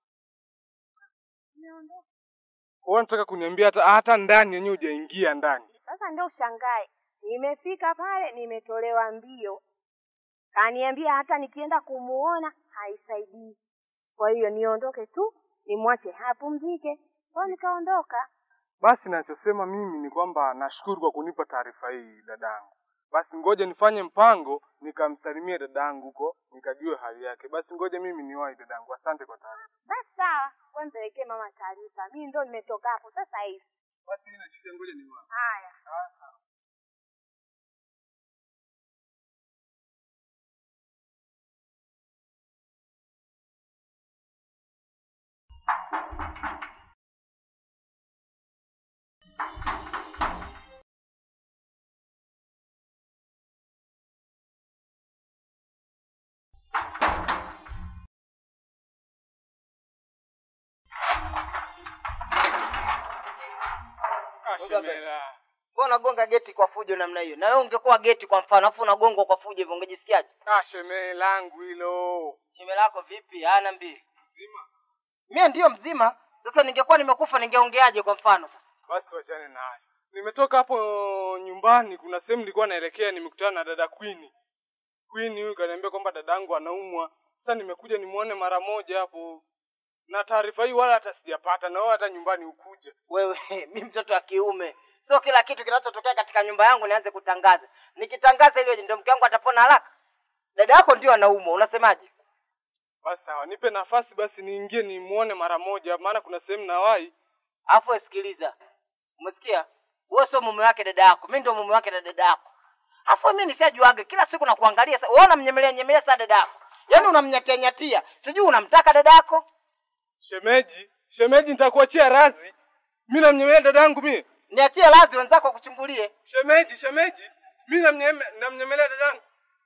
Speaker 7: Naondoka.
Speaker 4: Kwa nataka kuniambia hata hata ndani yenyewe hujaingia ndani.
Speaker 7: Sasa ndio ushangae. Nimefika pale nimetolewa mbio. Kaniambia hata nikienda kumuona haisaidii. Kwa hiyo niondoke tu, nimwache hapumzike. Kwa nikaondoka.
Speaker 4: Basi nachosema mimi ni kwamba nashukuru kwa kunipa taarifa hii dadangu. Basi ngoja nifanye mpango nikamsalimie dadangu huko, nikajue hali yake. Basi ngoja mimi niwahi dadangu. Asante kwa taarifa.
Speaker 7: Basi sawa, kwanza wekee mama taarifa. Mimi ndo nimetoka hapo sasa hivi.
Speaker 4: Basi ina shida, ngoja niwahi.
Speaker 7: Haya.
Speaker 3: Mbona gonga geti kwa fujo namna hiyo? Na wewe ungekuwa geti kwa mfano, afu unagongwa kwa fujo hivyo ungejisikiaje?
Speaker 4: Ah, sheme langu hilo.
Speaker 3: Sheme lako vipi? Hana mbii. Mzima. Mimi ndio mzima. Sasa ningekuwa nimekufa ningeongeaje kwa mfano sasa?
Speaker 4: Basi tuachane naye. Nimetoka hapo nyumbani, kuna sehemu nilikuwa naelekea, nimekutana na dada Queen. Queen huyu kaniambia kwamba dadangu anaumwa. Sasa nimekuja nimuone mara moja hapo. Na taarifa hii wala hata sijapata, na wewe hata nyumbani ukuje.
Speaker 3: Wewe mimi mtoto wa kiume. Sio kila kitu kinachotokea katika nyumba yangu nianze kutangaza. Nikitangaza ile ndio mke wangu atapona haraka. Dada yako ndio anaumwa, unasemaje?
Speaker 4: Basi sawa, nipe nafasi basi niingie nimuone mara moja, maana kuna sehemu nawahi.
Speaker 3: Afu sikiliza. Umesikia? Wewe sio mume wake dada yako, mimi ndio mume wake na dada yako. Afu mimi nisiajuage kila siku na kuangalia, wewe unamnyemelea nyemelea sana dada yako. Yaani unamnyatia nyatia. Sijui unamtaka dada yako?
Speaker 4: Shemeji, shemeji nitakuachia razi. Mimi namnyemelea dadangu mimi.
Speaker 3: Niachie razi wenzako wakuchungulie.
Speaker 4: Shemeji, shemeji, mimi namnyemelea namnyemelea dadangu.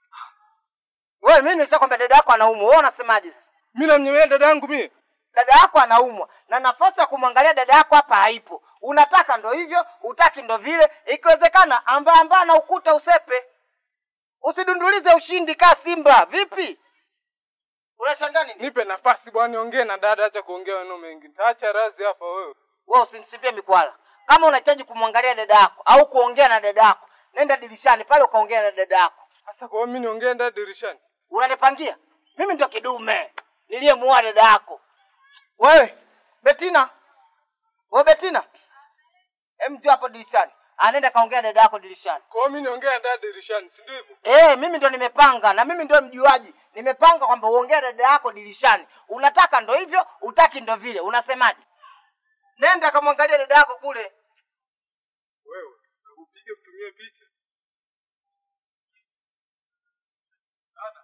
Speaker 3: Wewe mimi nishakwambia dada yako anaumwa. Wewe unasemaje sasa?
Speaker 4: Mimi namnyemelea dadangu mimi.
Speaker 3: Dada yako anaumwa na nafasi ya kumwangalia dada yako hapa haipo. Unataka ndo hivyo, utaki ndo vile. Ikiwezekana amba amba na ukuta usepe. Usidundulize ushindi ka Simba. Vipi? Unashangaa nini?
Speaker 4: Nipe nafasi bwana niongee na dada, acha kuongea maneno mengi. Nitaacha razi hapa wewe.
Speaker 3: Wewe usinichimbie mikwala. Kama unahitaji kumwangalia dada yako au kuongea na dada yako, nenda dirishani pale ukaongea na dada yako.
Speaker 4: Sasa kwa mimi niongee ndani dirishani?
Speaker 3: Unanipangia? Mimi ndio kidume niliyemuoa dada yako. Wewe Betina. Wewe Betina. Hem njoo hapo dirishani. Anaenda kaongea dada yako dirishani.
Speaker 4: Kwa mimi niongea ndani dirishani, si ndio hivyo?
Speaker 3: Eh, mimi ndio nimepanga na mimi ndio mjuaji. Nimepanga kwamba uongee dada yako dirishani. Unataka ndo hivyo, utaki ndo vile. Unasemaje? Nenda kamwangalia dada yako kule.
Speaker 4: Wewe, nakupige kutumia picha. Dada.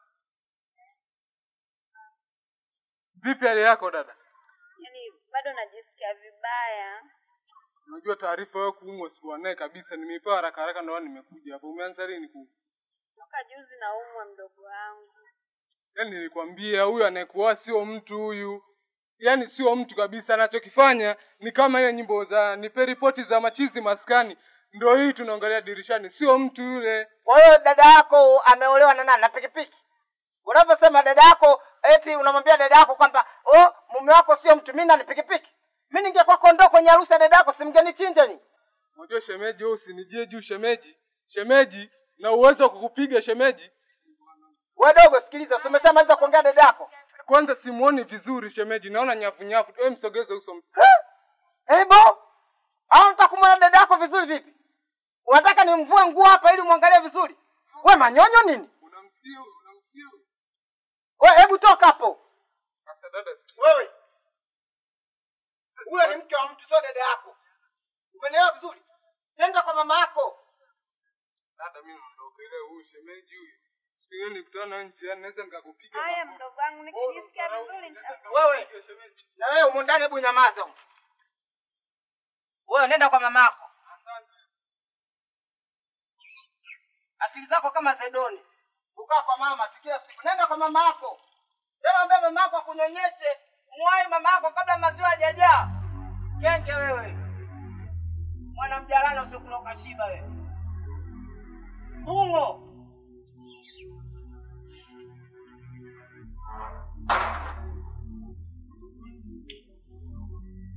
Speaker 4: Vipi hali yako dada?
Speaker 2: Yaani bado najisikia vibaya.
Speaker 4: Unajua taarifa wewe kuumwa sikuwa naye kabisa, nimeipewa haraka haraka ndio nimekuja hapo. Umeanza lini ku?
Speaker 2: Toka juzi naumwa mdogo wangu.
Speaker 4: Yaani nilikwambia huyu anayekuoa sio mtu huyu. Yaani sio mtu kabisa, anachokifanya ni kama ile nyimbo za nipe ripoti za machizi maskani. Ndio hii tunaangalia dirishani, sio mtu yule.
Speaker 3: Kwa hiyo dada yako ameolewa na nani? Na pikipiki. Unaposema dada yako eti unamwambia dada yako kwamba oh mume wako sio mtu, mimi na pikipiki. Mimi ningekuwa kondoo kwenye harusi ya dada yako simgenichinja nyinyi.
Speaker 4: Unajua shemeji, wewe usinijie juu shemeji. Shemeji na uwezo wa kukupiga shemeji.
Speaker 3: Wewe dogo sikiliza, umeshamaliza kuongea dada yako?
Speaker 4: Kwanza simuoni vizuri shemeji, naona nyafu nyafu. Wewe msogeze uso.
Speaker 3: Eh bo? Au unataka kumwona dada yako vizuri vipi? Unataka nimvue nguo hapa ili muangalie vizuri? Wewe manyonyo nini?
Speaker 4: Unamsikia, unamsikia.
Speaker 3: Wewe hebu toka hapo.
Speaker 4: Sasa dada sikia.
Speaker 3: Wewe. Huyo ni mke wa mtu, sio dada yako. Umeelewa vizuri? Nenda kwa mama yako.
Speaker 4: Dada mimi naondoka, ile huyu shemeji huyu. Siku hiyo nikutana nje, naweza nikakupiga.
Speaker 2: Haya mdogo wangu, nikijisikia vizuri
Speaker 3: wewe. Na wewe umo ndani, hebu nyamaza. Wewe nenda kwa mama yako.
Speaker 4: Asante.
Speaker 3: Akili zako kama Zedoni. Ukaa kwa mama kila siku. Nenda kwa mama yako. Tena ambie mama yako akunyonyeshe. Mwai mama yako kabla maziwa hajajaa. Kenge wewe. Mwana mjalana usiokula ukashiba wewe. Bungo.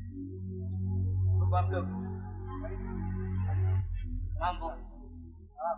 Speaker 3: Baba mdogo. Mambo.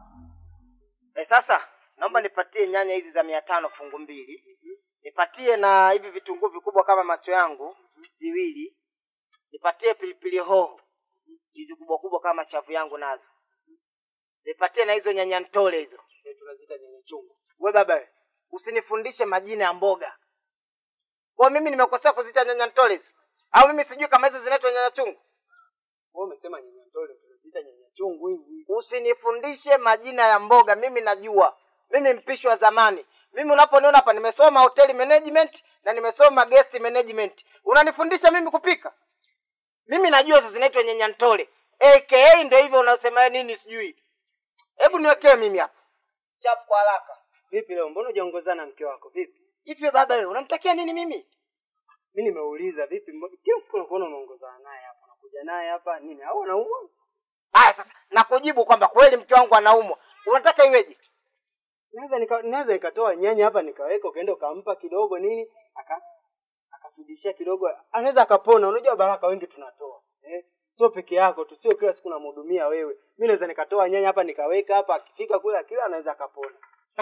Speaker 3: Eh, sasa naomba nipatie nyanya hizi za mia tano fungu mbili. Nipatie na hivi vitunguu vikubwa kama macho yangu viwili. Nipatie pilipili hoho hizi kubwa kubwa kama shavu yangu nazo. Nipatie na hizo nyanya ntole hizo. Tunaziita nyanya chungu. Wewe baba, usinifundishe majina ya mboga. Kwa mimi nimekosea kuzita nyanya ntole hizo? Au mimi sijui kama hizo zinaitwa nyanya chungu?
Speaker 6: Wewe umesema nyanya ntole, tunaziita nyanya chungu hizi.
Speaker 3: Usinifundishe majina ya mboga, mimi najua. Mimi mpishi wa zamani. Mimi unaponiona hapa nimesoma hotel management na nimesoma guest management. Unanifundisha mimi kupika? Mimi najua hizo zinaitwa nyanya ntole. A K A ndio hivyo unasema nini sijui. Hebu niwekee mimi hapa. Chapu kwa haraka.
Speaker 6: Vipi leo mbona hujaongozana na mke wako? Vipi?
Speaker 3: Hivi baba wewe unamtakia nini mimi?
Speaker 6: Mimi nimeuliza vipi mbo- kila siku nakuona unaongozana naye hapa. Unakuja naye hapa nini? Au anaumwa?
Speaker 3: Haya sasa nakujibu kwamba kweli mke wangu anaumwa. Unataka iweje?
Speaker 6: Naweza nika naweza nikatoa nyanya hapa nikaweka ukaenda ukampa kidogo nini? Aka akafundishia kidogo. Anaweza akapona. Unajua baraka wengi tunatoa. Eh? Sio peke yako tu, sio kila siku namhudumia wewe. Mimi naweza nikatoa nyanya hapa nikaweka hapa, akifika kule kila anaweza akapona.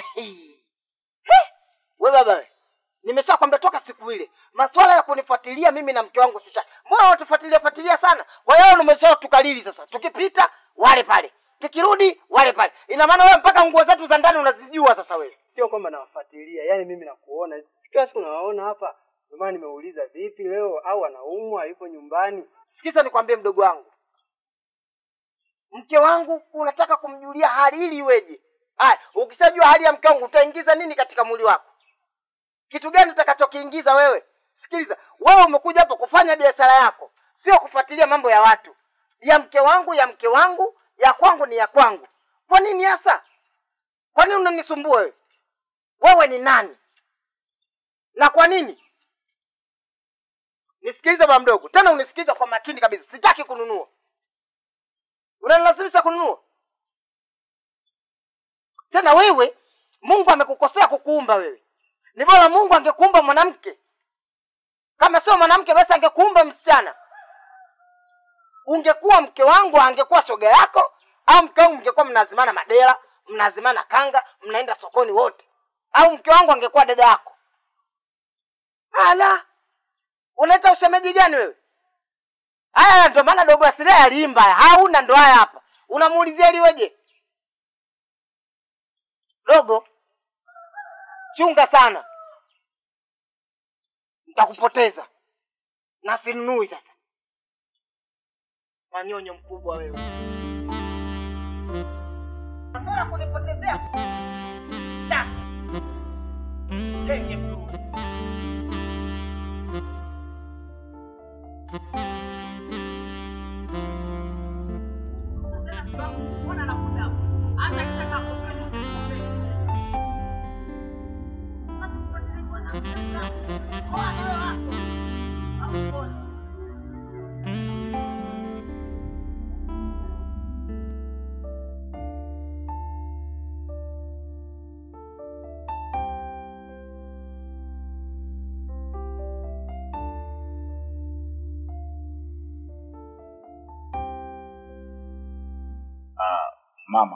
Speaker 3: Wewe baba, nimeshakwambia toka siku ile. Masuala ya kunifuatilia mimi na mke wangu sitaki. Mbona unatufuatilia fuatilia sana? Kwa hiyo umesha tukalili sasa. Tukipita wale pale. Tukirudi wale pale. Ina maana wewe mpaka nguo zetu za ndani unazijua sasa wewe.
Speaker 6: Sio kwamba nawafuatilia, yaani mimi nakuona. Kila siku nawaona hapa. Ndio maana nimeuliza vipi leo au anaumwa yuko nyumbani?
Speaker 3: Sikiza nikwambie mdogo wangu. Mke wangu unataka kumjulia hali ili iweje? Haya, ukishajua hali ya mke wangu utaingiza nini katika mwili wako? Kitu gani utakachokiingiza wewe? Sikiliza, wewe umekuja hapa kufanya biashara yako, sio kufuatilia mambo ya watu. Ya mke wangu, ya mke wangu, ya kwangu ni ya kwangu. Kwa nini hasa? Kwa nini unanisumbua wewe? Wewe ni nani? Na kwa nini? Nisikilize baba mdogo. Tena unisikilize kwa makini kabisa. Sitaki kununua. Unanilazimisha kununua? Tena wewe Mungu amekukosea kukuumba wewe. Ni bora Mungu angekuumba mwanamke. Kama sio mwanamke basi angekuumba msichana. Ungekuwa mke wangu, angekuwa shoga yako, au mke wangu mngekuwa mnazimana madela, mnazimana kanga, mnaenda sokoni wote. Au mke wangu angekuwa dada yako. Ala. Unaita ushemeji gani wewe? Haya ndio maana dogo asilia aliimba. Hauna ndo haya hapa. Unamuulizia liweje? Dogo, chunga sana. Nitakupoteza. Na sinunui sasa. Manyonyo mkubwa wewe. Sasa kunipotezea. Ta. Kenge mkuu.
Speaker 5: Mama,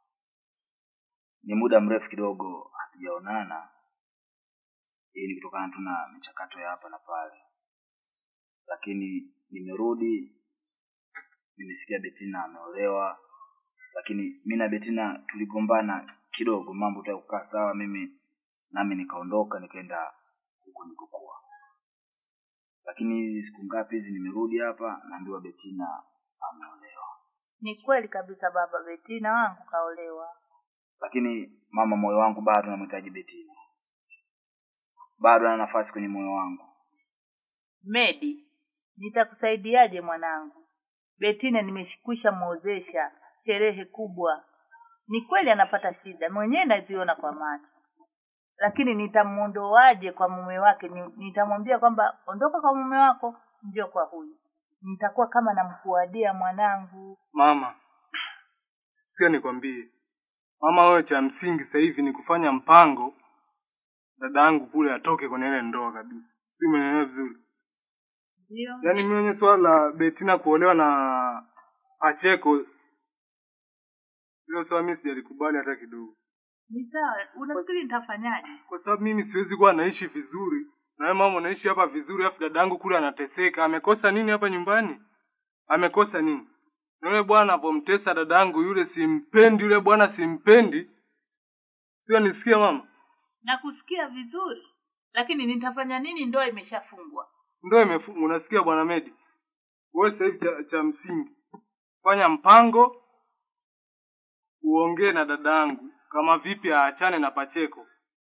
Speaker 5: ni muda mrefu kidogo hatujaonana. Hii ni kutokana tu na michakato ya hapa na pale. Lakini nimerudi, nimesikia Betina ameolewa. Lakini mimi na Betina tuligombana kidogo, mambo ya kukaa sawa, mimi nami nikaondoka nikaenda huko nilikokuwa. Lakini hizi siku ngapi hizi nimerudi hapa naambiwa Betina ameolewa.
Speaker 1: Ni kweli kabisa baba, Betina wangu kaolewa.
Speaker 5: Lakini mama, moyo wangu bado unamhitaji Betina. Bado ana nafasi kwenye moyo wangu.
Speaker 1: Medi, nitakusaidiaje mwanangu? Betina nimeshikwisha muozesha sherehe kubwa. Ni kweli anapata shida, mwenyewe naziona kwa macho. Lakini nitamuondoaje kwa mume wake? Nitamwambia kwamba ondoka kwa mume wako, njoo kwa huyu. Nitakuwa kama namkuadia mwanangu.
Speaker 4: Mama, sio nikwambie. Mama, wewe cha msingi sasa hivi ni kufanya mpango dada yangu kule atoke kwenye ile ndoa kabisa. Si umeelewa vizuri?
Speaker 1: Ndio.
Speaker 4: Yaani mimi mwenye swala la Betina kuolewa na Acheko hilo swala mimi sijalikubali hata kidogo.
Speaker 1: Ni sawa, unafikiri nitafanyaje?
Speaker 4: Kwa sababu mimi siwezi kuwa naishi vizuri. Na wewe mama unaishi hapa vizuri afu dadangu kule anateseka. Amekosa nini hapa nyumbani? Amekosa nini? Na yule bwana apomtesa dadangu yule simpendi, yule bwana simpendi. Sio nisikie mama?
Speaker 1: Nakusikia vizuri. Lakini nitafanya nini? Ndoa imeshafungwa.
Speaker 4: Ndoa imefungwa, unasikia bwana Medi? Wewe sasa hivi cha, cha msingi. Fanya mpango uongee na dadangu kama vipi aachane na Pacheko.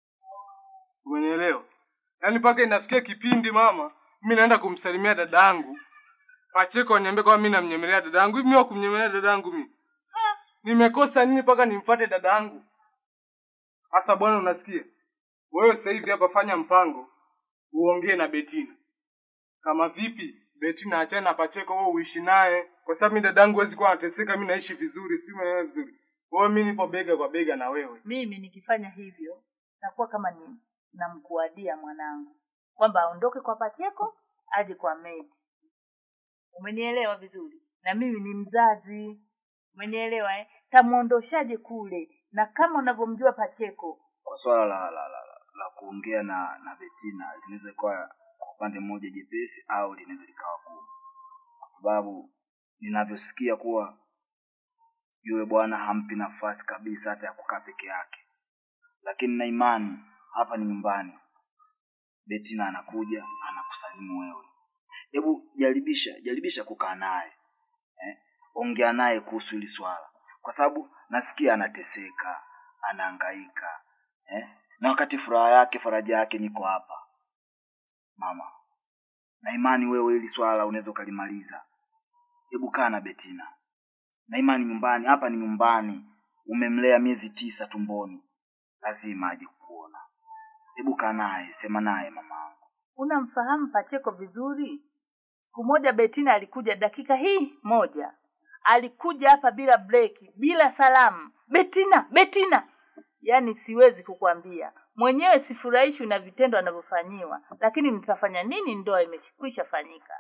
Speaker 4: Umenielewa? Yaani paka inafikia kipindi mama, mimi naenda kumsalimia dadangu. Pacheko aniambia kwa mimi namnyemelea dadangu. Hivi mimi wa kumnyemelea dadangu mimi? Nimekosa nini paka nimfuate dadangu? Sasa bwana unasikia? Wewe sasa hivi hapa fanya mpango uongee na Betina. Kama vipi Betina aachane na Pacheko wewe uishi naye kwa sababu mimi dadangu hawezi kuwa anateseka, mimi naishi vizuri, si mimi vizuri. Wewe mimi nipo bega kwa bega na wewe.
Speaker 1: Mimi nikifanya hivyo nakuwa kama ni namkuadia mwanangu kwamba aondoke kwa Pacheko aje kwa Medi. Umenielewa vizuri? Na mimi ni mzazi. Umenielewa eh? Tamuondoshaje kule? Na kama unavyomjua Pacheko,
Speaker 5: Kwa swala la la, la, la, la kuongea na na Betina linaweza kuwa kwa upande mmoja jepesi au linaweza likawa gumu. Kwa sababu ninavyosikia kuwa yule bwana hampi nafasi kabisa hata ya kukaa peke yake. Lakini na imani hapa ni nyumbani. Betina anakuja, anakusalimu wewe. Hebu jaribisha, jaribisha kukaa naye. Eh? Ongea naye kuhusu hili swala. Kwa sababu nasikia anateseka, anahangaika. Eh? Na wakati furaha yake, faraja yake niko hapa. Mama, na imani wewe hili swala unaweza kulimaliza. Hebu kaa na Betina. Na imani nyumbani, hapa ni nyumbani. Umemlea miezi tisa tumboni. Lazima aje kukuona. Hebu kaa naye, sema naye mamangu.
Speaker 1: unamfahamu Pacheko vizuri? Siku moja Betina alikuja dakika hii moja. Alikuja hapa bila breki, bila salamu. Betina, Betina. Yaani siwezi kukwambia. Mwenyewe sifurahishwi na vitendo anavyofanyiwa, lakini nitafanya nini? Ndoa imekwisha fanyika.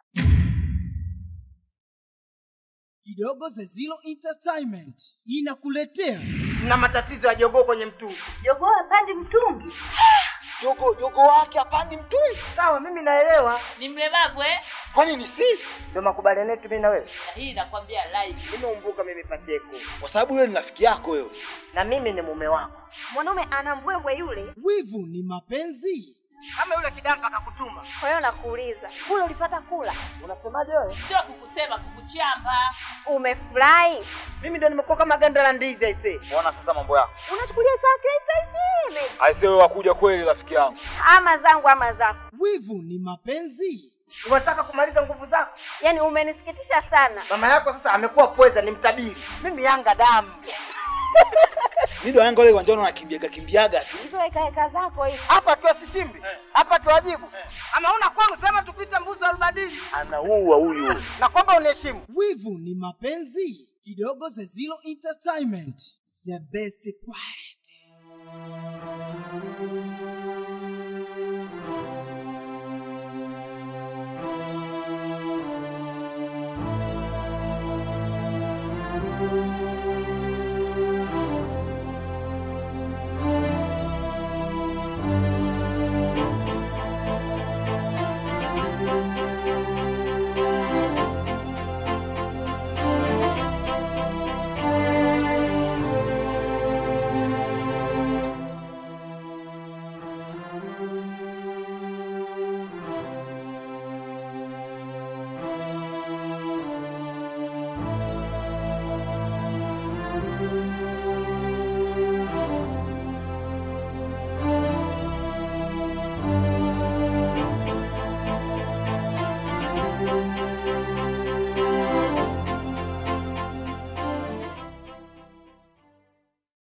Speaker 8: Kidogo Zezilo Entertainment inakuletea
Speaker 3: Na matatizo ya jogoo kwenye mtungi.
Speaker 1: Jogoo hapandi mtungi.
Speaker 3: Jogoo jogoo wake hapandi mtungi. Sawa, mimi naelewa.
Speaker 1: Ni mlemavu eh?
Speaker 3: Kwani ni sisi? Ndio makubaliano yetu mimi na wewe.
Speaker 1: Na hii nakwambia live.
Speaker 3: Nimeumbuka mimi Pacheko. Kwa sababu yule ni rafiki yako wewe. Na mimi ni mume wako.
Speaker 7: Mwanaume ana mbwembwe yule.
Speaker 8: Wivu ni mapenzi.
Speaker 3: Kama yule kidampa akakutuma.
Speaker 7: Kwa hiyo nakuuliza, kula ulipata kula?
Speaker 3: Unasemaje wewe?
Speaker 1: Sio kukusema, kukuchamba.
Speaker 7: Umefurahi?
Speaker 3: Mimi ndio nimekuwa kama ganda la ndizi aisee.
Speaker 5: Muona sasa mambo yako.
Speaker 7: Unachukulia saa kisa hizi?
Speaker 5: Aisee wewe wakuja kweli rafiki yangu.
Speaker 7: Ama zangu ama zako.
Speaker 8: Wivu ni mapenzi.
Speaker 3: Unataka kumaliza nguvu zako?
Speaker 7: Yaani umenisikitisha sana.
Speaker 3: Mama yako sasa amekuwa pweza, ni mtabiri. Mimi Yanga damu.
Speaker 5: Mimi ndo Yanga ile uwanjani unakimbiaga kimbiaga tu.
Speaker 7: Hizo heka heka zako hizo.
Speaker 3: Hapa akiwa sishimbi. Hapa akiwajibu. Ama una kwangu sema tukuite mbuzi albadili.
Speaker 5: Anaua huyu.
Speaker 3: Na kwamba uniheshimu.
Speaker 8: Wivu ni mapenzi. Kidogo Zezilo Entertainment, the best quality.